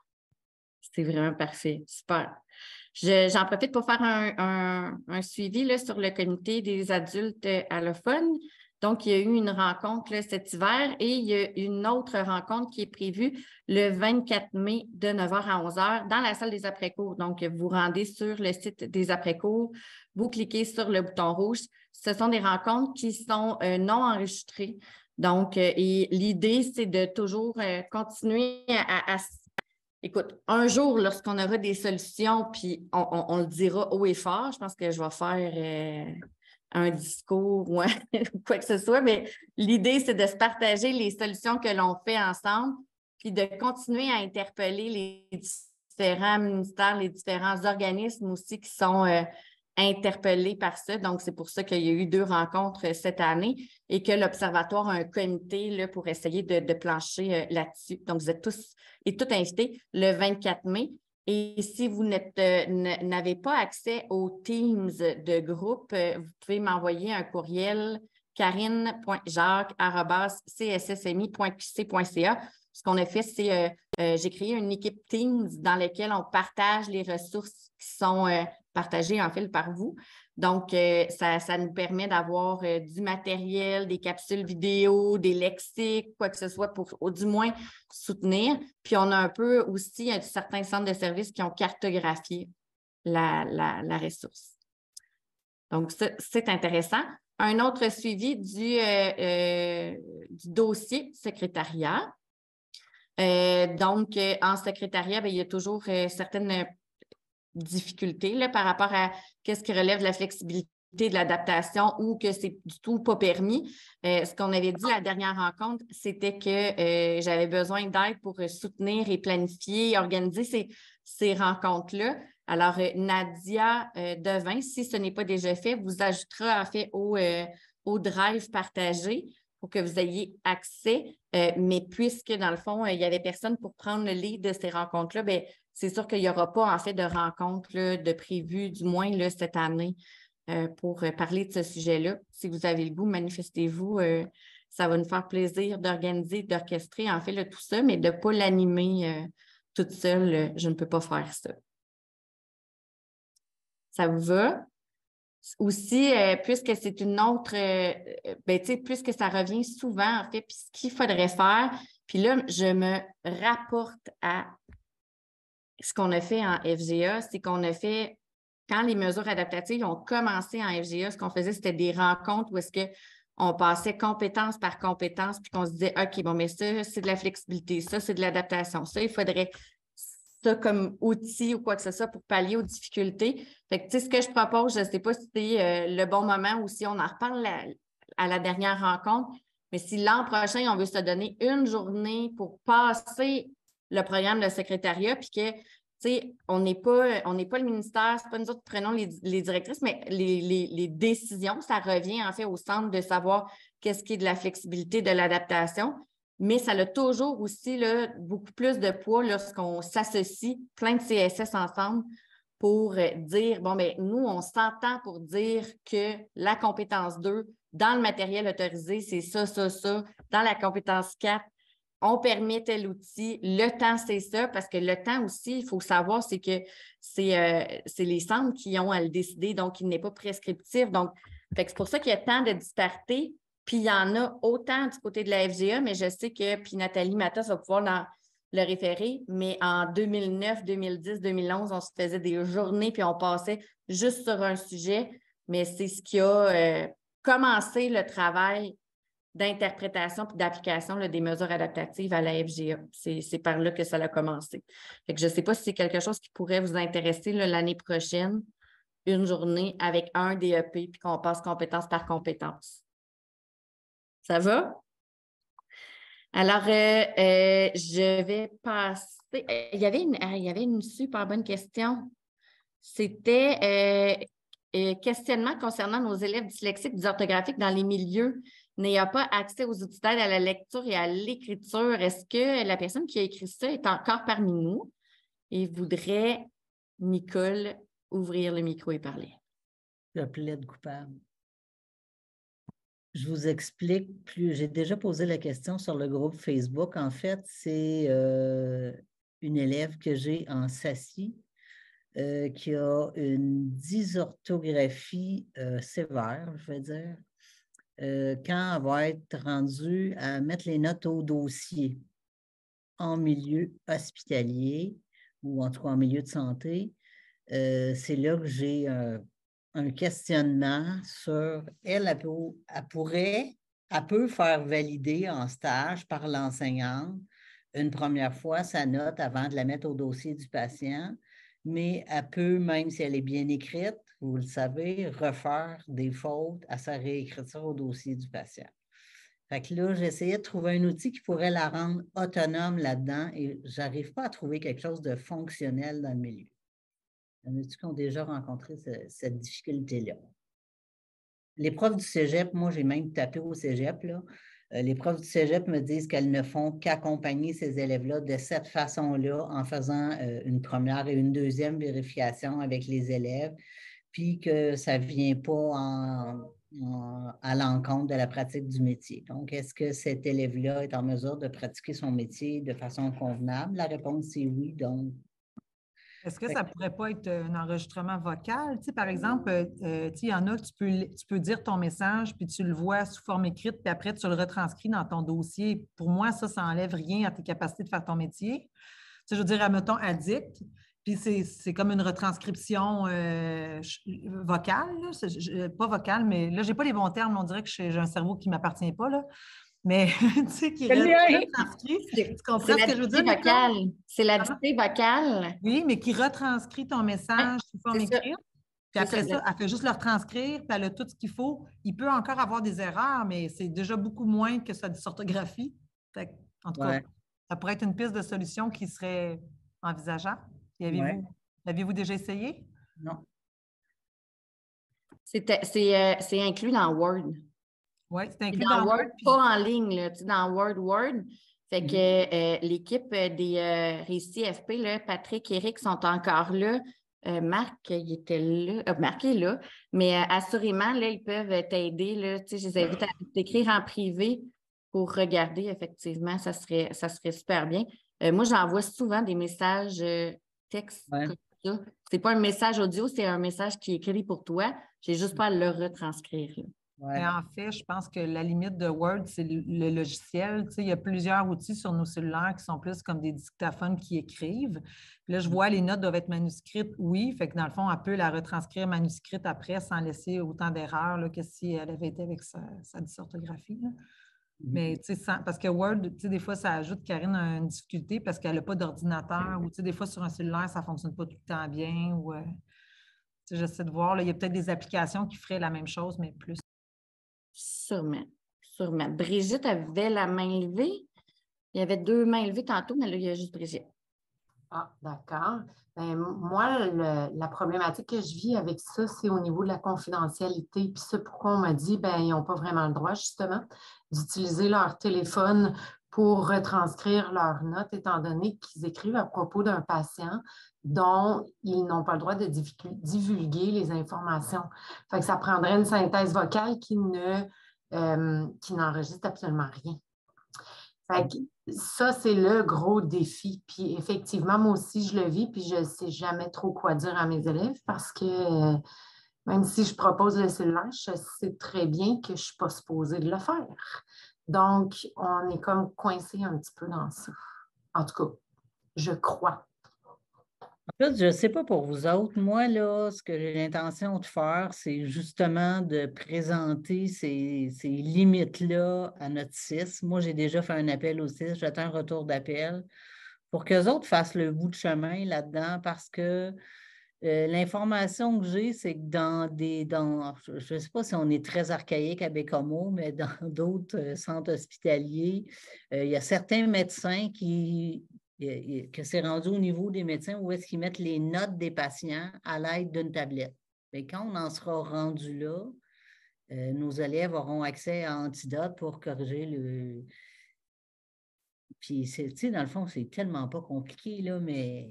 C'est vraiment parfait. Super. Je, j'en profite pour faire un, un, un suivi là, sur le comité des adultes allophones. Donc, il y a eu une rencontre là, cet hiver et il y a une autre rencontre qui est prévue le vingt-quatre mai de neuf heures à onze heures dans la salle des après-cours. Donc, vous rendez sur le site des après-cours, vous cliquez sur le bouton rouge. Ce sont des rencontres qui sont euh, non enregistrées. Donc, euh, et l'idée, c'est de toujours euh, continuer à, à, à écoute, un jour, lorsqu'on aura des solutions, puis on, on, on le dira haut et fort, je pense que je vais faire euh, un discours ou quoi que ce soit, mais l'idée, c'est de se partager les solutions que l'on fait ensemble, puis de continuer à interpeller les différents ministères, les différents organismes aussi qui sont euh, interpellés par ça. Donc, c'est pour ça qu'il y a eu deux rencontres cette année et que l'Observatoire a un comité là, pour essayer de, de plancher euh, là-dessus. Donc, vous êtes tous et toutes invités le vingt-quatre mai. Et si vous euh, n'avez pas accès aux Teams de groupe, euh, vous pouvez m'envoyer un courriel karine point jacques arobase c s s m i point q c point c a. Ce qu'on a fait, c'est euh, euh, j'ai créé une équipe Teams dans laquelle on partage les ressources qui sont euh, partagées en fait par vous. Donc, euh, ça, ça nous permet d'avoir euh, du matériel, des capsules vidéo, des lexiques, quoi que ce soit pour au du moins soutenir. Puis, on a un peu aussi un certain centre de services qui ont cartographié la, la, la ressource. Donc, ça, c'est intéressant. Un autre suivi du, euh, euh, du dossier secrétariat. Euh, donc, euh, en secrétariat, bien, il y a toujours euh, certaines difficultés là, par rapport à qu'est-ce qui relève de la flexibilité, de l'adaptation ou que c'est du tout pas permis. Euh, ce qu'on avait dit la dernière rencontre, c'était que euh, j'avais besoin d'aide pour euh, soutenir et planifier, organiser ces, ces rencontres-là. Alors, euh, Nadia euh, Devin, si ce n'est pas déjà fait, vous ajoutera en fait au, euh, au drive partagé pour que vous ayez accès. Euh, mais puisque, dans le fond, euh, il n'y avait personne pour prendre le lead de ces rencontres-là, bien, c'est sûr qu'il n'y aura pas, en fait, de rencontres là, de prévues, du moins là, cette année, euh, pour euh, parler de ce sujet-là. Si vous avez le goût, manifestez-vous. Euh, ça va nous faire plaisir d'organiser, d'orchestrer, en fait, là, tout ça, mais de ne pas l'animer euh, toute seule. Euh, je ne peux pas faire ça. Ça vous va? Aussi, euh, puisque c'est une autre, euh, ben, tu sais, puisque ça revient souvent, en fait, puis ce qu'il faudrait faire, puis là, je me rapporte à ce qu'on a fait en F G A, c'est qu'on a fait quand les mesures adaptatives ont commencé en F G A, ce qu'on faisait, c'était des rencontres où est-ce qu'on passait compétence par compétence, puis qu'on se disait, OK, bon, mais ça, c'est de la flexibilité, ça, c'est de l'adaptation, ça, il faudrait ça comme outil ou quoi que ce soit pour pallier aux difficultés. Fait que, tu sais, ce que je propose, je ne sais pas si c'est euh, le bon moment ou si on en reparle la, à la dernière rencontre, mais si l'an prochain, on veut se donner une journée pour passer le programme de secrétariat, puis que, tu sais, on n'est pas, on n'est pas le ministère, c'est pas nous autres qui prenons les, les directrices, mais les, les, les décisions, ça revient en fait au centre de savoir qu'est-ce qui est de la flexibilité, de l'adaptation. Mais ça a toujours aussi là, beaucoup plus de poids lorsqu'on s'associe plein de C S S ensemble pour dire, bon, bien, nous, on s'entend pour dire que la compétence deux, dans le matériel autorisé, c'est ça, ça, ça. Dans la compétence quatre, on permet tel outil. Le temps, c'est ça, parce que le temps aussi, il faut savoir, c'est que c'est euh, c'est les centres qui ont à le décider, donc il n'est pas prescriptif. Donc, c'est pour ça qu'il y a tant de disparités. Puis il y en a autant du côté de la F G A, mais je sais que, puis Nathalie Matas va pouvoir dans, le référer, mais en deux mille neuf, deux mille dix, deux mille onze, on se faisait des journées, puis on passait juste sur un sujet, mais c'est ce qui a euh, commencé le travail d'interprétation et d'application là, des mesures adaptatives à la F G A. C'est, c'est par là que ça a commencé. Fait que je ne sais pas si c'est quelque chose qui pourrait vous intéresser là, l'année prochaine, une journée avec un D E P, puis qu'on passe compétence par compétence. Ça va? Alors, euh, euh, je vais passer. Il y avait une, il y avait une super bonne question. C'était euh, euh, questionnement concernant nos élèves dyslexiques dysorthographiques dans les milieux n'ayant pas accès aux outils d'aide à la lecture et à l'écriture. Est-ce que la personne qui a écrit ça est encore parmi nous et voudrait, Nicole, ouvrir le micro et parler? Je plaide coupable. Je vous explique plus. J'ai déjà posé la question sur le groupe Facebook. En fait, c'est euh, une élève que j'ai en S A C I euh, qui a une dysorthographie euh, sévère, je vais dire, euh, quand elle va être rendue à mettre les notes au dossier en milieu hospitalier ou en tout cas en milieu de santé. Euh, c'est là que j'ai un un questionnement sur elle, elle, peut, elle pourrait, elle peut faire valider en stage par l'enseignante une première fois sa note avant de la mettre au dossier du patient, mais elle peut, même si elle est bien écrite, vous le savez, refaire des fautes à sa réécriture au dossier du patient. Fait que là, j'essayais de trouver un outil qui pourrait la rendre autonome là-dedans et je n'arrive pas à trouver quelque chose de fonctionnel dans le milieu. Il y en a qui ont déjà rencontré ce, cette difficulté-là. Les profs du cégep, moi, j'ai même tapé au cégep, là. Euh, les profs du cégep me disent qu'elles ne font qu'accompagner ces élèves-là de cette façon-là en faisant euh, une première et une deuxième vérification avec les élèves, puis que ça ne vient pas en, en, à l'encontre de la pratique du métier. Donc, est-ce que cet élève-là est en mesure de pratiquer son métier de façon convenable? La réponse est oui, donc. Est-ce que ça ne pourrait pas être un enregistrement vocal? Tu sais, par exemple, euh, tu sais, il y en a que tu peux, tu peux dire ton message, puis tu le vois sous forme écrite, puis après, tu le retranscris dans ton dossier. Pour moi, ça, ça n'enlève rien à tes capacités de faire ton métier. Tu sais, je veux dire, admettons, addict, puis c'est, c'est comme une retranscription euh, vocale, là. Je, pas vocale, mais là, je n'ai pas les bons termes. On dirait que j'ai un cerveau qui ne m'appartient pas, là. Mais, tu sais, qui retranscrit. Tu comprends ce que je veux dire? Vocale. C'est la dictée vocale. Oui, mais qui retranscrit ton message sous forme écrite. Puis après ça, elle fait juste le retranscrire, puis elle a tout ce qu'il faut. Il peut encore avoir des erreurs, mais c'est déjà beaucoup moins que sa dysorthographie. Fait, en tout ouais. cas, ça pourrait être une piste de solution qui serait envisageable. Avez-vous, ouais. L'aviez-vous déjà essayé? Non. C'est, c'est, euh, c'est inclus dans Word. Oui, c'est inclus dans, dans Word, Word. Pas en ligne, là, tu sais, dans Word, Word. Fait que mm-hmm. euh, l'équipe des euh, récits F P, là, Patrick et Eric sont encore là. Euh, Marc, il était là. Euh, Marc est là. Mais euh, assurément, là, ils peuvent t'aider. Là, tu sais, je les invite à t'écrire en privé pour regarder, effectivement. Ça serait, ça serait super bien. Euh, moi, j'envoie souvent des messages euh, textes ouais. comme ça. Ce n'est pas un message audio, c'est un message qui est écrit pour toi. J'ai juste pas à le retranscrire. Là. Ouais. Mais en fait, je pense que la limite de Word, c'est le, le logiciel. Tu sais, il y a plusieurs outils sur nos cellulaires qui sont plus comme des dictaphones qui écrivent. Puis là, je vois les notes doivent être manuscrites, oui. Fait que dans le fond, elle peut la retranscrire manuscrite après sans laisser autant d'erreurs là, que si elle avait été avec sa, sa dysorthographie. Là. Mais tu sais, sans- parce que Word, tu sais, des fois, ça ajoute Karine a une difficulté parce qu'elle n'a pas d'ordinateur ou tu sais, des fois, sur un cellulaire, ça ne fonctionne pas tout le temps bien. Ou, euh, tu sais, j'essaie de voir. Là, il y a peut-être des applications qui feraient la même chose, mais plus. Sûrement. Sûrement. Brigitte avait la main levée. Il y avait deux mains levées tantôt, mais là, il y a juste Brigitte. Ah, d'accord. Ben, moi, le- la problématique que je vis avec ça, c'est au niveau de la confidentialité. Puis ça, pourquoi on m'a dit, ben, ils n'ont pas vraiment le droit, justement, d'utiliser leur téléphone pour retranscrire leurs notes, étant donné qu'ils écrivent à propos d'un patient dont ils n'ont pas le droit de divulguer les informations. Fait que ça prendrait une synthèse vocale qui ne, euh, qui n'enregistre absolument rien. Fait que ça, c'est le gros défi. Puis effectivement, moi aussi, je le vis, puis je ne sais jamais trop quoi dire à mes élèves parce que euh, même si je propose le cellulaire, je sais très bien que je ne suis pas supposée de le faire. Donc, on est comme coincé un petit peu dans ça. En tout cas, je crois. En fait, je ne sais pas pour vous autres. Moi, là, ce que j'ai l'intention de faire, c'est justement de présenter ces, ces limites-là à notre C I S. Moi, j'ai déjà fait un appel au C I S. J'attends un retour d'appel pour qu'eux autres fassent le bout de chemin là-dedans parce que euh, l'information que j'ai, c'est que dans des... Dans, je ne sais pas si on est très archaïque à Bécomo, mais dans d'autres euh, centres hospitaliers, euh, il y a certains médecins qui... que c'est rendu au niveau des médecins où est-ce qu'ils mettent les notes des patients à l'aide d'une tablette. Mais quand on en sera rendu là, euh, nos élèves auront accès à Antidote pour corriger le... Puis, tu sais, dans le fond, c'est tellement pas compliqué, là, mais,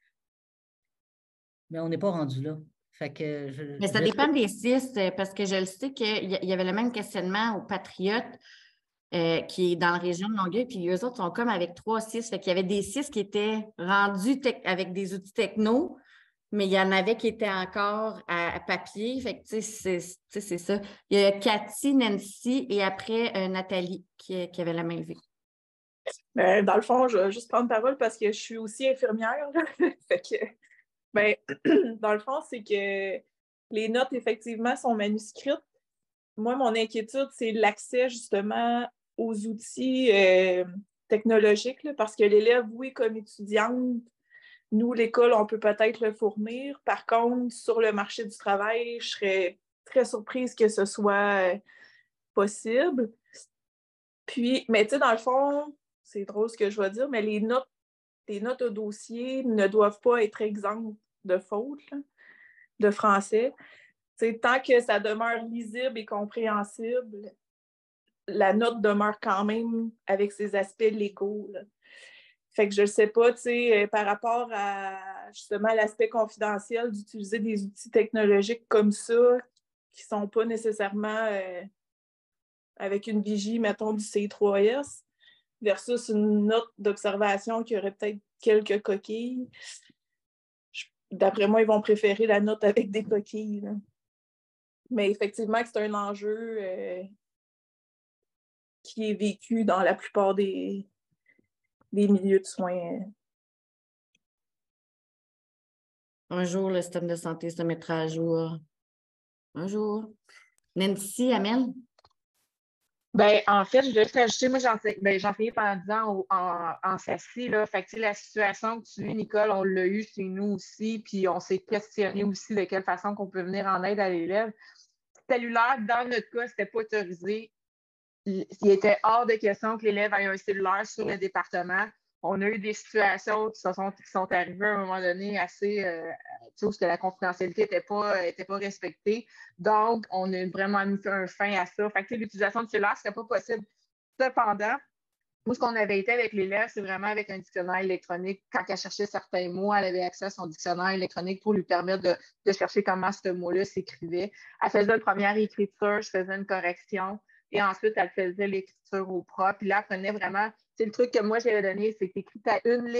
mais on n'est pas rendu là. Fait que je, Mais ça je dépend sais... des C I S, parce que je le sais qu'il y avait le même questionnement aux Patriotes euh, qui est dans la région de Longueuil, puis eux autres sont comme avec trois C I S. Fait qu'il y avait des C I S qui étaient rendus avec des outils techno, mais il y en avait qui étaient encore à, à papier. Fait que, tu sais, c'est ça. Il y a Cathy, Nancy et après euh, Nathalie qui, qui avait la main levée. Ben, dans le fond, je vais juste prendre parole parce que je suis aussi infirmière. Fait que, ben, dans le fond, c'est que les notes, effectivement, sont manuscrites. Moi, mon inquiétude, c'est l'accès, justement, aux outils euh, technologiques, là, parce que l'élève, oui, comme étudiante, nous, l'école, on peut peut-être le fournir. Par contre, sur le marché du travail, je serais très surprise que ce soit euh, possible. Puis, mais tu sais, dans le fond, c'est drôle ce que je vais dire, mais les notes, les notes au dossier ne doivent pas être exemptes de fautes, là, de français. T'sais, tant que ça demeure lisible et compréhensible, la note demeure quand même avec ses aspects légaux, là. Fait que je ne sais pas, tu sais, par rapport à justement l'aspect confidentiel d'utiliser des outils technologiques comme ça, qui ne sont pas nécessairement euh, avec une vigie, mettons, du C I trois S, versus une note d'observation qui aurait peut-être quelques coquilles. D'après moi, ils vont préférer la note avec des coquilles, là. Mais effectivement, c'est un enjeu euh, qui est vécu dans la plupart des, des milieux de soins. Un jour, le système de santé se mettra à jour. Un jour. Nancy, Amel? Ben, en fait, je voulais juste ajouter, moi, j'enseignais ben, pendant dix ans au, en, en S A C I, là. Fait que, la situation que tu vis, Nicole, on l'a eu chez nous aussi, puis on s'est questionné aussi de quelle façon qu'on peut venir en aide à l'élève. Cellulaire, dans notre cas, c'était pas autorisé. Il, il était hors de question que l'élève ait un cellulaire sur le département. On a eu des situations qui sont, qui sont arrivées à un moment donné assez, euh, tu sais, où la confidentialité n'était pas, était pas respectée. Donc, on a vraiment mis un fin à ça. Fait que l'utilisation de cellulaire, ce serait pas possible. Cependant, nous, ce qu'on avait été avec l'élève, c'est vraiment avec un dictionnaire électronique. Quand elle cherchait certains mots, elle avait accès à son dictionnaire électronique pour lui permettre de, de chercher comment ce mot-là s'écrivait. Elle faisait une première écriture, je faisais une correction. Et ensuite, elle faisait l'écriture au propre. Puis là, elle prenait vraiment... C'est le truc que moi, j'avais donné, c'est que tu écris à une ligne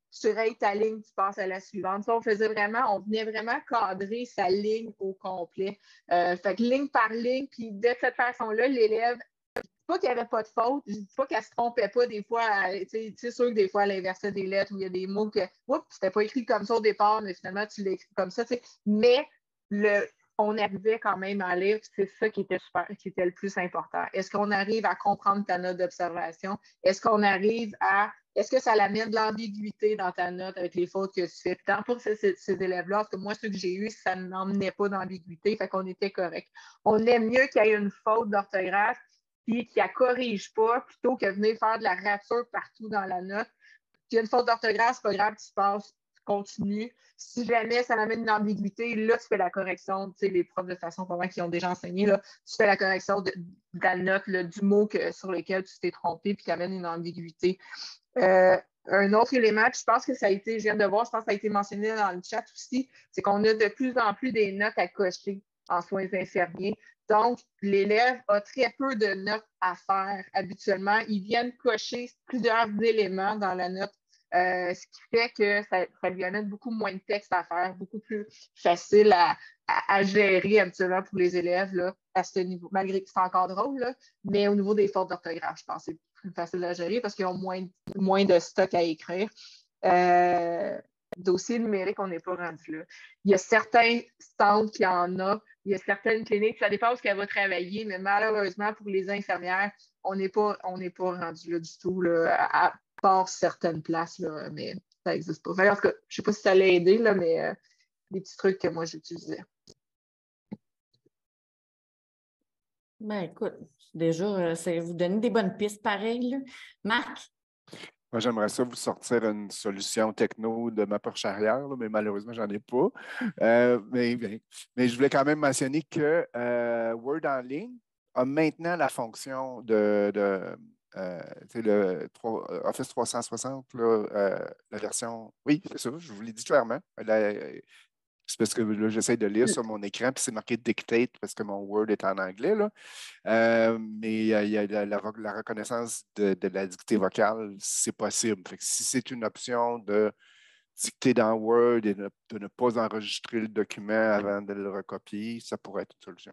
tu rayes ta ligne, tu passes à la suivante. Ça, on faisait vraiment, on venait vraiment cadrer sa ligne au complet. Euh, fait que ligne par ligne, puis de cette façon-là, l'élève, je ne dis pas qu'il n'y avait pas de faute, je ne dis pas qu'elle ne se trompait pas des fois. C'est sûr que des fois, elle inversait des lettres où il y a des mots que, oups, c'était pas écrit comme ça au départ, mais finalement, tu l'as écrit comme ça. T'sais. Mais le, on arrivait quand même à lire, c'est ça qui était super, qui était le plus important. Est-ce qu'on arrive à comprendre ta note d'observation? Est-ce qu'on arrive à Est-ce que ça l'amène de l'ambiguïté dans ta note avec les fautes que tu fais? Tant pour ces, ces, ces élèves-là, parce que moi, ceux que j'ai eus, ça n'emmenait pas d'ambiguïté, fait qu'on était correct. On aime mieux qu'il y ait une faute d'orthographe puis qu'il ne la corrige pas plutôt que venir faire de la rature partout dans la note. S'il y a une faute d'orthographe, c'est pas grave, tu passes, tu continues. Si jamais ça amène une ambiguïté, là, tu fais la correction. Tu sais, les profs de façon pour moi qui ont déjà enseigné, là, tu fais la correction de, de la note, là, du mot que, sur lequel tu t'es trompé puis qui amène une ambiguïté. Euh, un autre élément, je pense que ça a été, je viens de voir, je pense que ça a été mentionné dans le chat aussi, c'est qu'on a de plus en plus des notes à cocher en soins infirmiers. Donc, l'élève a très peu de notes à faire habituellement. Ils viennent cocher plusieurs éléments dans la note, euh, ce qui fait que ça, ça lui amène beaucoup moins de texte à faire, beaucoup plus facile à, à, à gérer habituellement pour les élèves là, à ce niveau, malgré que c'est encore drôle, là, mais au niveau des fautes d'orthographe, je pense que c'est plus facile à gérer parce qu'ils ont moins, moins de stock à écrire. Euh, dossier numérique, on n'est pas rendu là. Il y a certains centres qui en ont, il y a certaines cliniques, ça dépend de ce qu'elle va travailler, mais malheureusement, pour les infirmières, on n'est pas, on n'est pas rendu là du tout, là, à part certaines places, là, mais ça n'existe pas. Enfin, en tout cas, je ne sais pas si ça l'a aidé, là, mais euh, des petits trucs que moi j'utilisais. Ben écoute, déjà, c'est vous donner des bonnes pistes pareilles. Là. Marc? Moi, j'aimerais ça vous sortir une solution techno de ma poche arrière, là, mais malheureusement, je n'en ai pas. Euh, mais, mais je voulais quand même mentionner que euh, Word en ligne a maintenant la fonction de, de euh, le Office trois cent soixante, là, euh, la version. Oui, c'est ça, je vous l'ai dit clairement. La, C'est parce que là, j'essaie de lire sur mon écran, puis c'est marqué Dictate parce que mon Word est en anglais. Là. Euh, mais il y a la, la, la reconnaissance de, de la dictée vocale, c'est possible. Fait que si c'est une option de dicter dans Word et de, de ne pas enregistrer le document avant de le recopier, ça pourrait être une solution.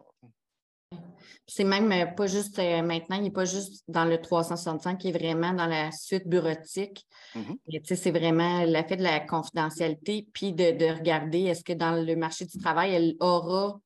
C'est même pas juste euh, maintenant, il n'est pas juste dans le trois cent soixante-cinq, qui est vraiment dans la suite bureautique. Mm-hmm. C'est vraiment l'effet de la confidentialité, puis de, de regarder est-ce que dans le marché du travail, elle aura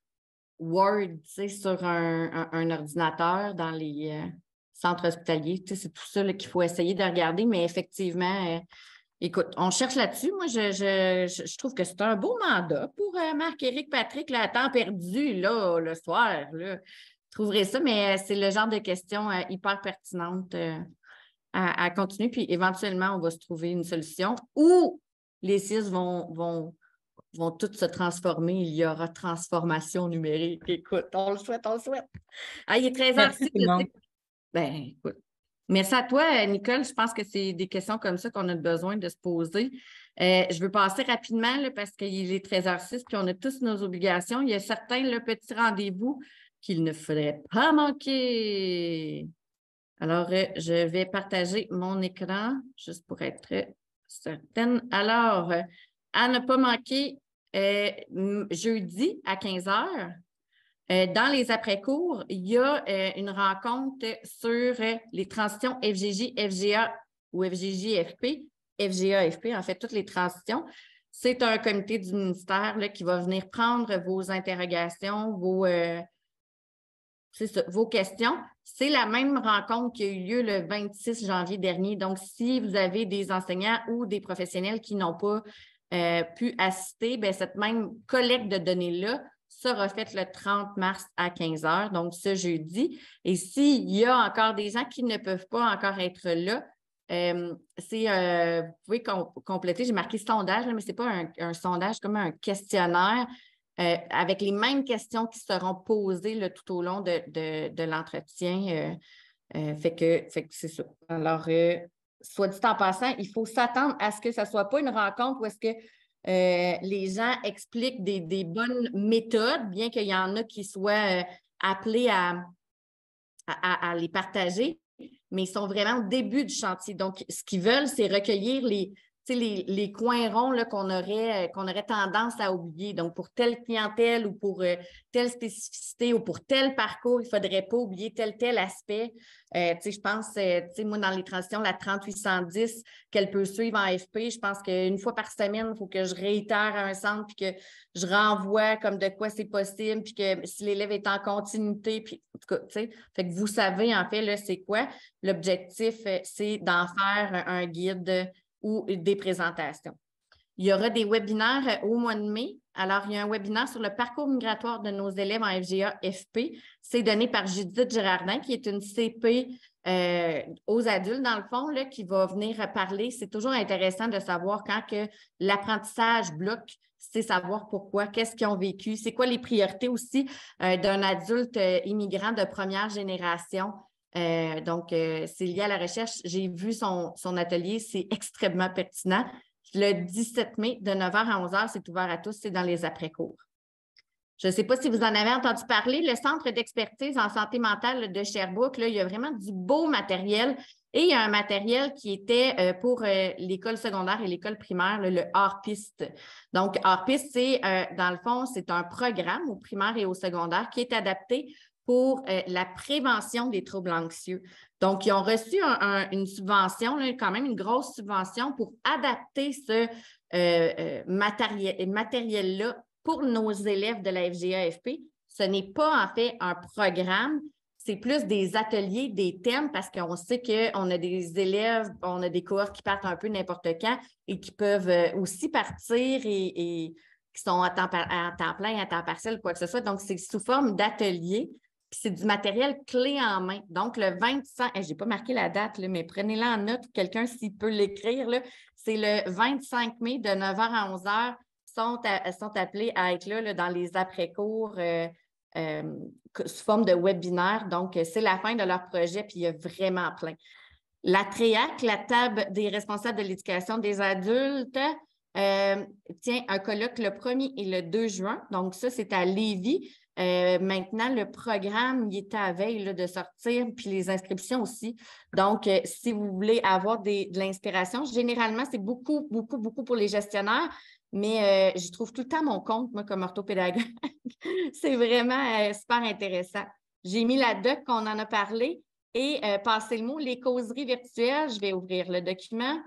Word sur un, un, un ordinateur dans les euh, centres hospitaliers. C'est tout ça qu'il faut essayer de regarder, mais effectivement, euh, écoute, on cherche là-dessus. Moi, je, je, je trouve que c'est un beau mandat pour euh, Marc-Éric Patrick, là, à temps perdu, là, le soir. Là. Trouverez ça, mais euh, c'est le genre de questions euh, hyper pertinentes euh, à, à continuer. Puis éventuellement, on va se trouver une solution où les C I S vont, vont, vont toutes se transformer. Il y aura transformation numérique. Écoute, on le souhaite, on le souhaite. Ah, il est treize heures six. Ben, écoute. Merci à toi, Nicole. Je pense que c'est des questions comme ça qu'on a besoin de se poser. Euh, je veux passer rapidement là, parce qu'il est treize heures six puis on a tous nos obligations. Il y a certains le petits rendez-vous qu'il ne faudrait pas manquer. Alors, euh, je vais partager mon écran juste pour être certaine. Alors, euh, à ne pas manquer, euh, jeudi à quinze heures, Euh, dans les après-cours, il y a euh, une rencontre sur euh, les transitions F G J, F G A ou F G J F P, F G A F P, en fait, toutes les transitions. C'est un comité du ministère là, qui va venir prendre vos interrogations, vos, euh, c'est ça, vos questions. C'est la même rencontre qui a eu lieu le vingt-six janvier dernier. Donc, si vous avez des enseignants ou des professionnels qui n'ont pas euh, pu assister, bien, cette même collecte de données-là sera faite le trente mars à quinze heures, donc ce jeudi. Et s'il y a encore des gens qui ne peuvent pas encore être là, euh, c'est, euh, vous pouvez com- compléter, j'ai marqué sondage, là, mais ce n'est pas un, un sondage comme un questionnaire euh, avec les mêmes questions qui seront posées là, tout au long de, de, de l'entretien. Euh, euh, fait que, fait que c'est ça. Alors, euh, soit dit en passant, il faut s'attendre à ce que ce ne soit pas une rencontre où est-ce que Euh, les gens expliquent des, des bonnes méthodes, bien qu'il y en a qui soient euh, appelés à, à, à les partager, mais ils sont vraiment au début du chantier. Donc, ce qu'ils veulent, c'est recueillir les les, les coins ronds là, qu'on aurait, qu'on aurait tendance à oublier. Donc, pour telle clientèle ou pour euh, telle spécificité ou pour tel parcours, il ne faudrait pas oublier tel, tel aspect. Euh, je pense, euh, moi, dans les transitions, la trente-huit cent dix qu'elle peut suivre en F P, je pense qu'une fois par semaine, il faut que je réitère à un centre puis que je renvoie comme de quoi c'est possible, puis que si l'élève est en continuité, puis en tout cas, tu sais, fait que vous savez, en fait, là, c'est quoi? L'objectif, c'est d'en faire un guide ou des présentations. Il y aura des webinaires au mois de mai. Alors, il y a un webinaire sur le parcours migratoire de nos élèves en F G A F P. C'est donné par Judith Girardin, qui est une C P euh, aux adultes, dans le fond, là, qui va venir parler. C'est toujours intéressant de savoir quand que l'apprentissage bloque, c'est savoir pourquoi, qu'est-ce qu'ils ont vécu, c'est quoi les priorités aussi euh, d'un adulte euh, immigrant de première génération. Euh, donc, euh, c'est lié à la recherche. J'ai vu son, son atelier, c'est extrêmement pertinent. Le dix-sept mai, de neuf heures à onze heures, c'est ouvert à tous, c'est dans les après-cours. Je ne sais pas si vous en avez entendu parler, le Centre d'expertise en santé mentale de Sherbrooke, là, il y a vraiment du beau matériel et il y a un matériel qui était euh, pour euh, l'école secondaire et l'école primaire, là, le hors-piste. Donc, hors-piste, c'est, euh, dans le fond, c'est un programme au primaire et au secondaire qui est adapté pour euh, la prévention des troubles anxieux. Donc, ils ont reçu un, un, une subvention, là, quand même une grosse subvention pour adapter ce euh, euh, matériel, matériel-là pour nos élèves de la F G A F P. Ce n'est pas en fait un programme, c'est plus des ateliers, des thèmes, parce qu'on sait qu'on a des élèves, on a des cohortes qui partent un peu n'importe quand et qui peuvent aussi partir et, et qui sont à temps, à temps plein, à temps partiel, quoi que ce soit. Donc, c'est sous forme d'ateliers. Puis c'est du matériel clé en main. Donc, le vingt-cinq, je n'ai pas marqué la date, là, mais prenez-la en note, quelqu'un s'il peut l'écrire, c'est le vingt-cinq mai de neuf heures à onze heures, sont, à, sont appelés à être là, là dans les après-cours euh, euh, sous forme de webinaire. Donc, c'est la fin de leur projet, puis il y a vraiment plein. La TREAC, la table des responsables de l'éducation des adultes, euh, tient un colloque le premier et le deux juin. Donc, ça, c'est à Lévis. Euh, maintenant, le programme, il est à veille là, de sortir, puis les inscriptions aussi. Donc, euh, si vous voulez avoir des, de l'inspiration, généralement, c'est beaucoup, beaucoup, beaucoup pour les gestionnaires, mais euh, j'y trouve tout le temps mon compte, moi, comme orthopédagogue. C'est vraiment euh, super intéressant. J'ai mis la doc qu'on en a parlé et euh, passez le mot, les causeries virtuelles. Je vais ouvrir le document.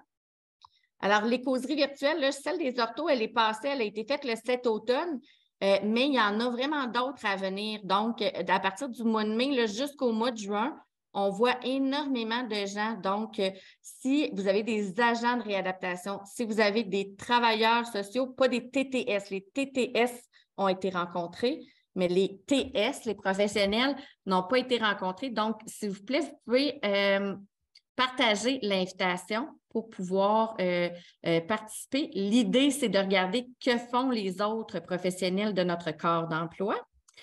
Alors, les causeries virtuelles, là, celle des orthos, elle est passée, elle a été faite le sept automne. Euh, mais il y en a vraiment d'autres à venir. Donc, euh, à partir du mois de mai jusqu'au mois de juin, on voit énormément de gens. Donc, euh, si vous avez des agents de réadaptation, si vous avez des travailleurs sociaux, pas des T T S, les T T S ont été rencontrés, mais les T S, les professionnels, n'ont pas été rencontrés. Donc, s'il vous plaît, vous pouvez euh, partager l'invitation pour pouvoir euh, euh, participer. L'idée, c'est de regarder que font les autres professionnels de notre corps d'emploi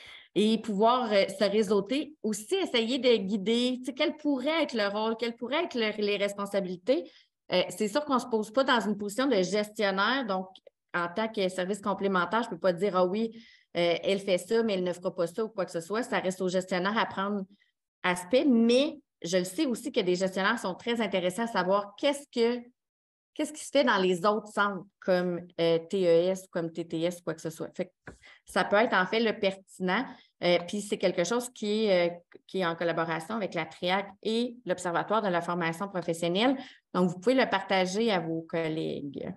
et pouvoir euh, se réseauter. Aussi, essayer de guider, tu sais, quel pourrait être le rôle, quelles pourraient être le, les responsabilités. Euh, c'est sûr qu'on ne se pose pas dans une position de gestionnaire, donc en tant que service complémentaire, je ne peux pas dire « Ah oui, euh, elle fait ça, mais elle ne fera pas ça » ou quoi que ce soit. Ça reste au gestionnaire à prendre aspect, mais je le sais aussi que des gestionnaires sont très intéressés à savoir qu'est-ce que qu'est-ce qui se fait dans les autres centres comme euh, T E S, comme T T S, quoi que ce soit. Fait que ça peut être en fait le pertinent. Euh, puis c'est quelque chose qui est, euh, qui est en collaboration avec la TREAC et l'Observatoire de la formation professionnelle. Donc, vous pouvez le partager à vos collègues.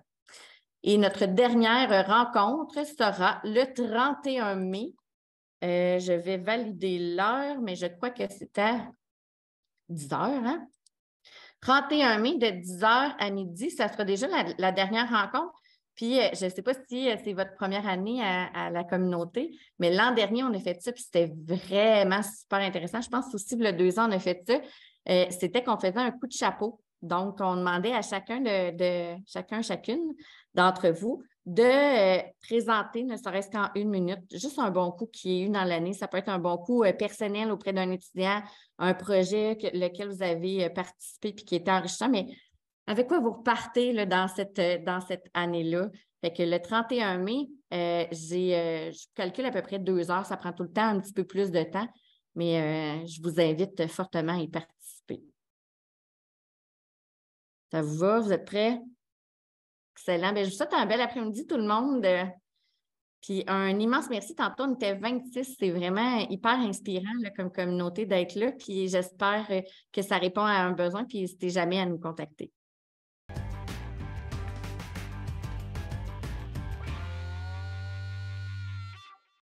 Et notre dernière rencontre sera le trente et un mai. Euh, je vais valider l'heure, mais je crois que c'est à dix heures, hein? trente et un mai de dix heures à midi, ça sera déjà la, la dernière rencontre. Puis, euh, je ne sais pas si euh, c'est votre première année à, à la communauté, mais l'an dernier, on a fait ça, puis c'était vraiment super intéressant. Je pense aussi que le deux ans, on a fait ça. Euh, c'était qu'on faisait un coup de chapeau. Donc, on demandait à chacun de, de chacun, chacune d'entre vous de euh, présenter, ne serait-ce qu'en une minute, juste un bon coup qui est eu dans l'année. Ça peut être un bon coup euh, personnel auprès d'un étudiant, un projet que, lequel vous avez euh, participé puis qui était enrichissant, mais avec quoi vous repartez là, dans cette, euh, dans cette année-là? Fait que le trente et un mai, euh, j'ai, euh, je calcule à peu près deux heures. Ça prend tout le temps un petit peu plus de temps, mais euh, je vous invite fortement à y participer. Ça vous va? Vous êtes prêts? Excellent. Bien, je vous souhaite un bel après-midi, tout le monde. Puis un immense merci. Tantôt, on était vingt-six. C'est vraiment hyper inspirant là, comme communauté d'être là. Puis j'espère que ça répond à un besoin. Puis n'hésitez jamais à nous contacter.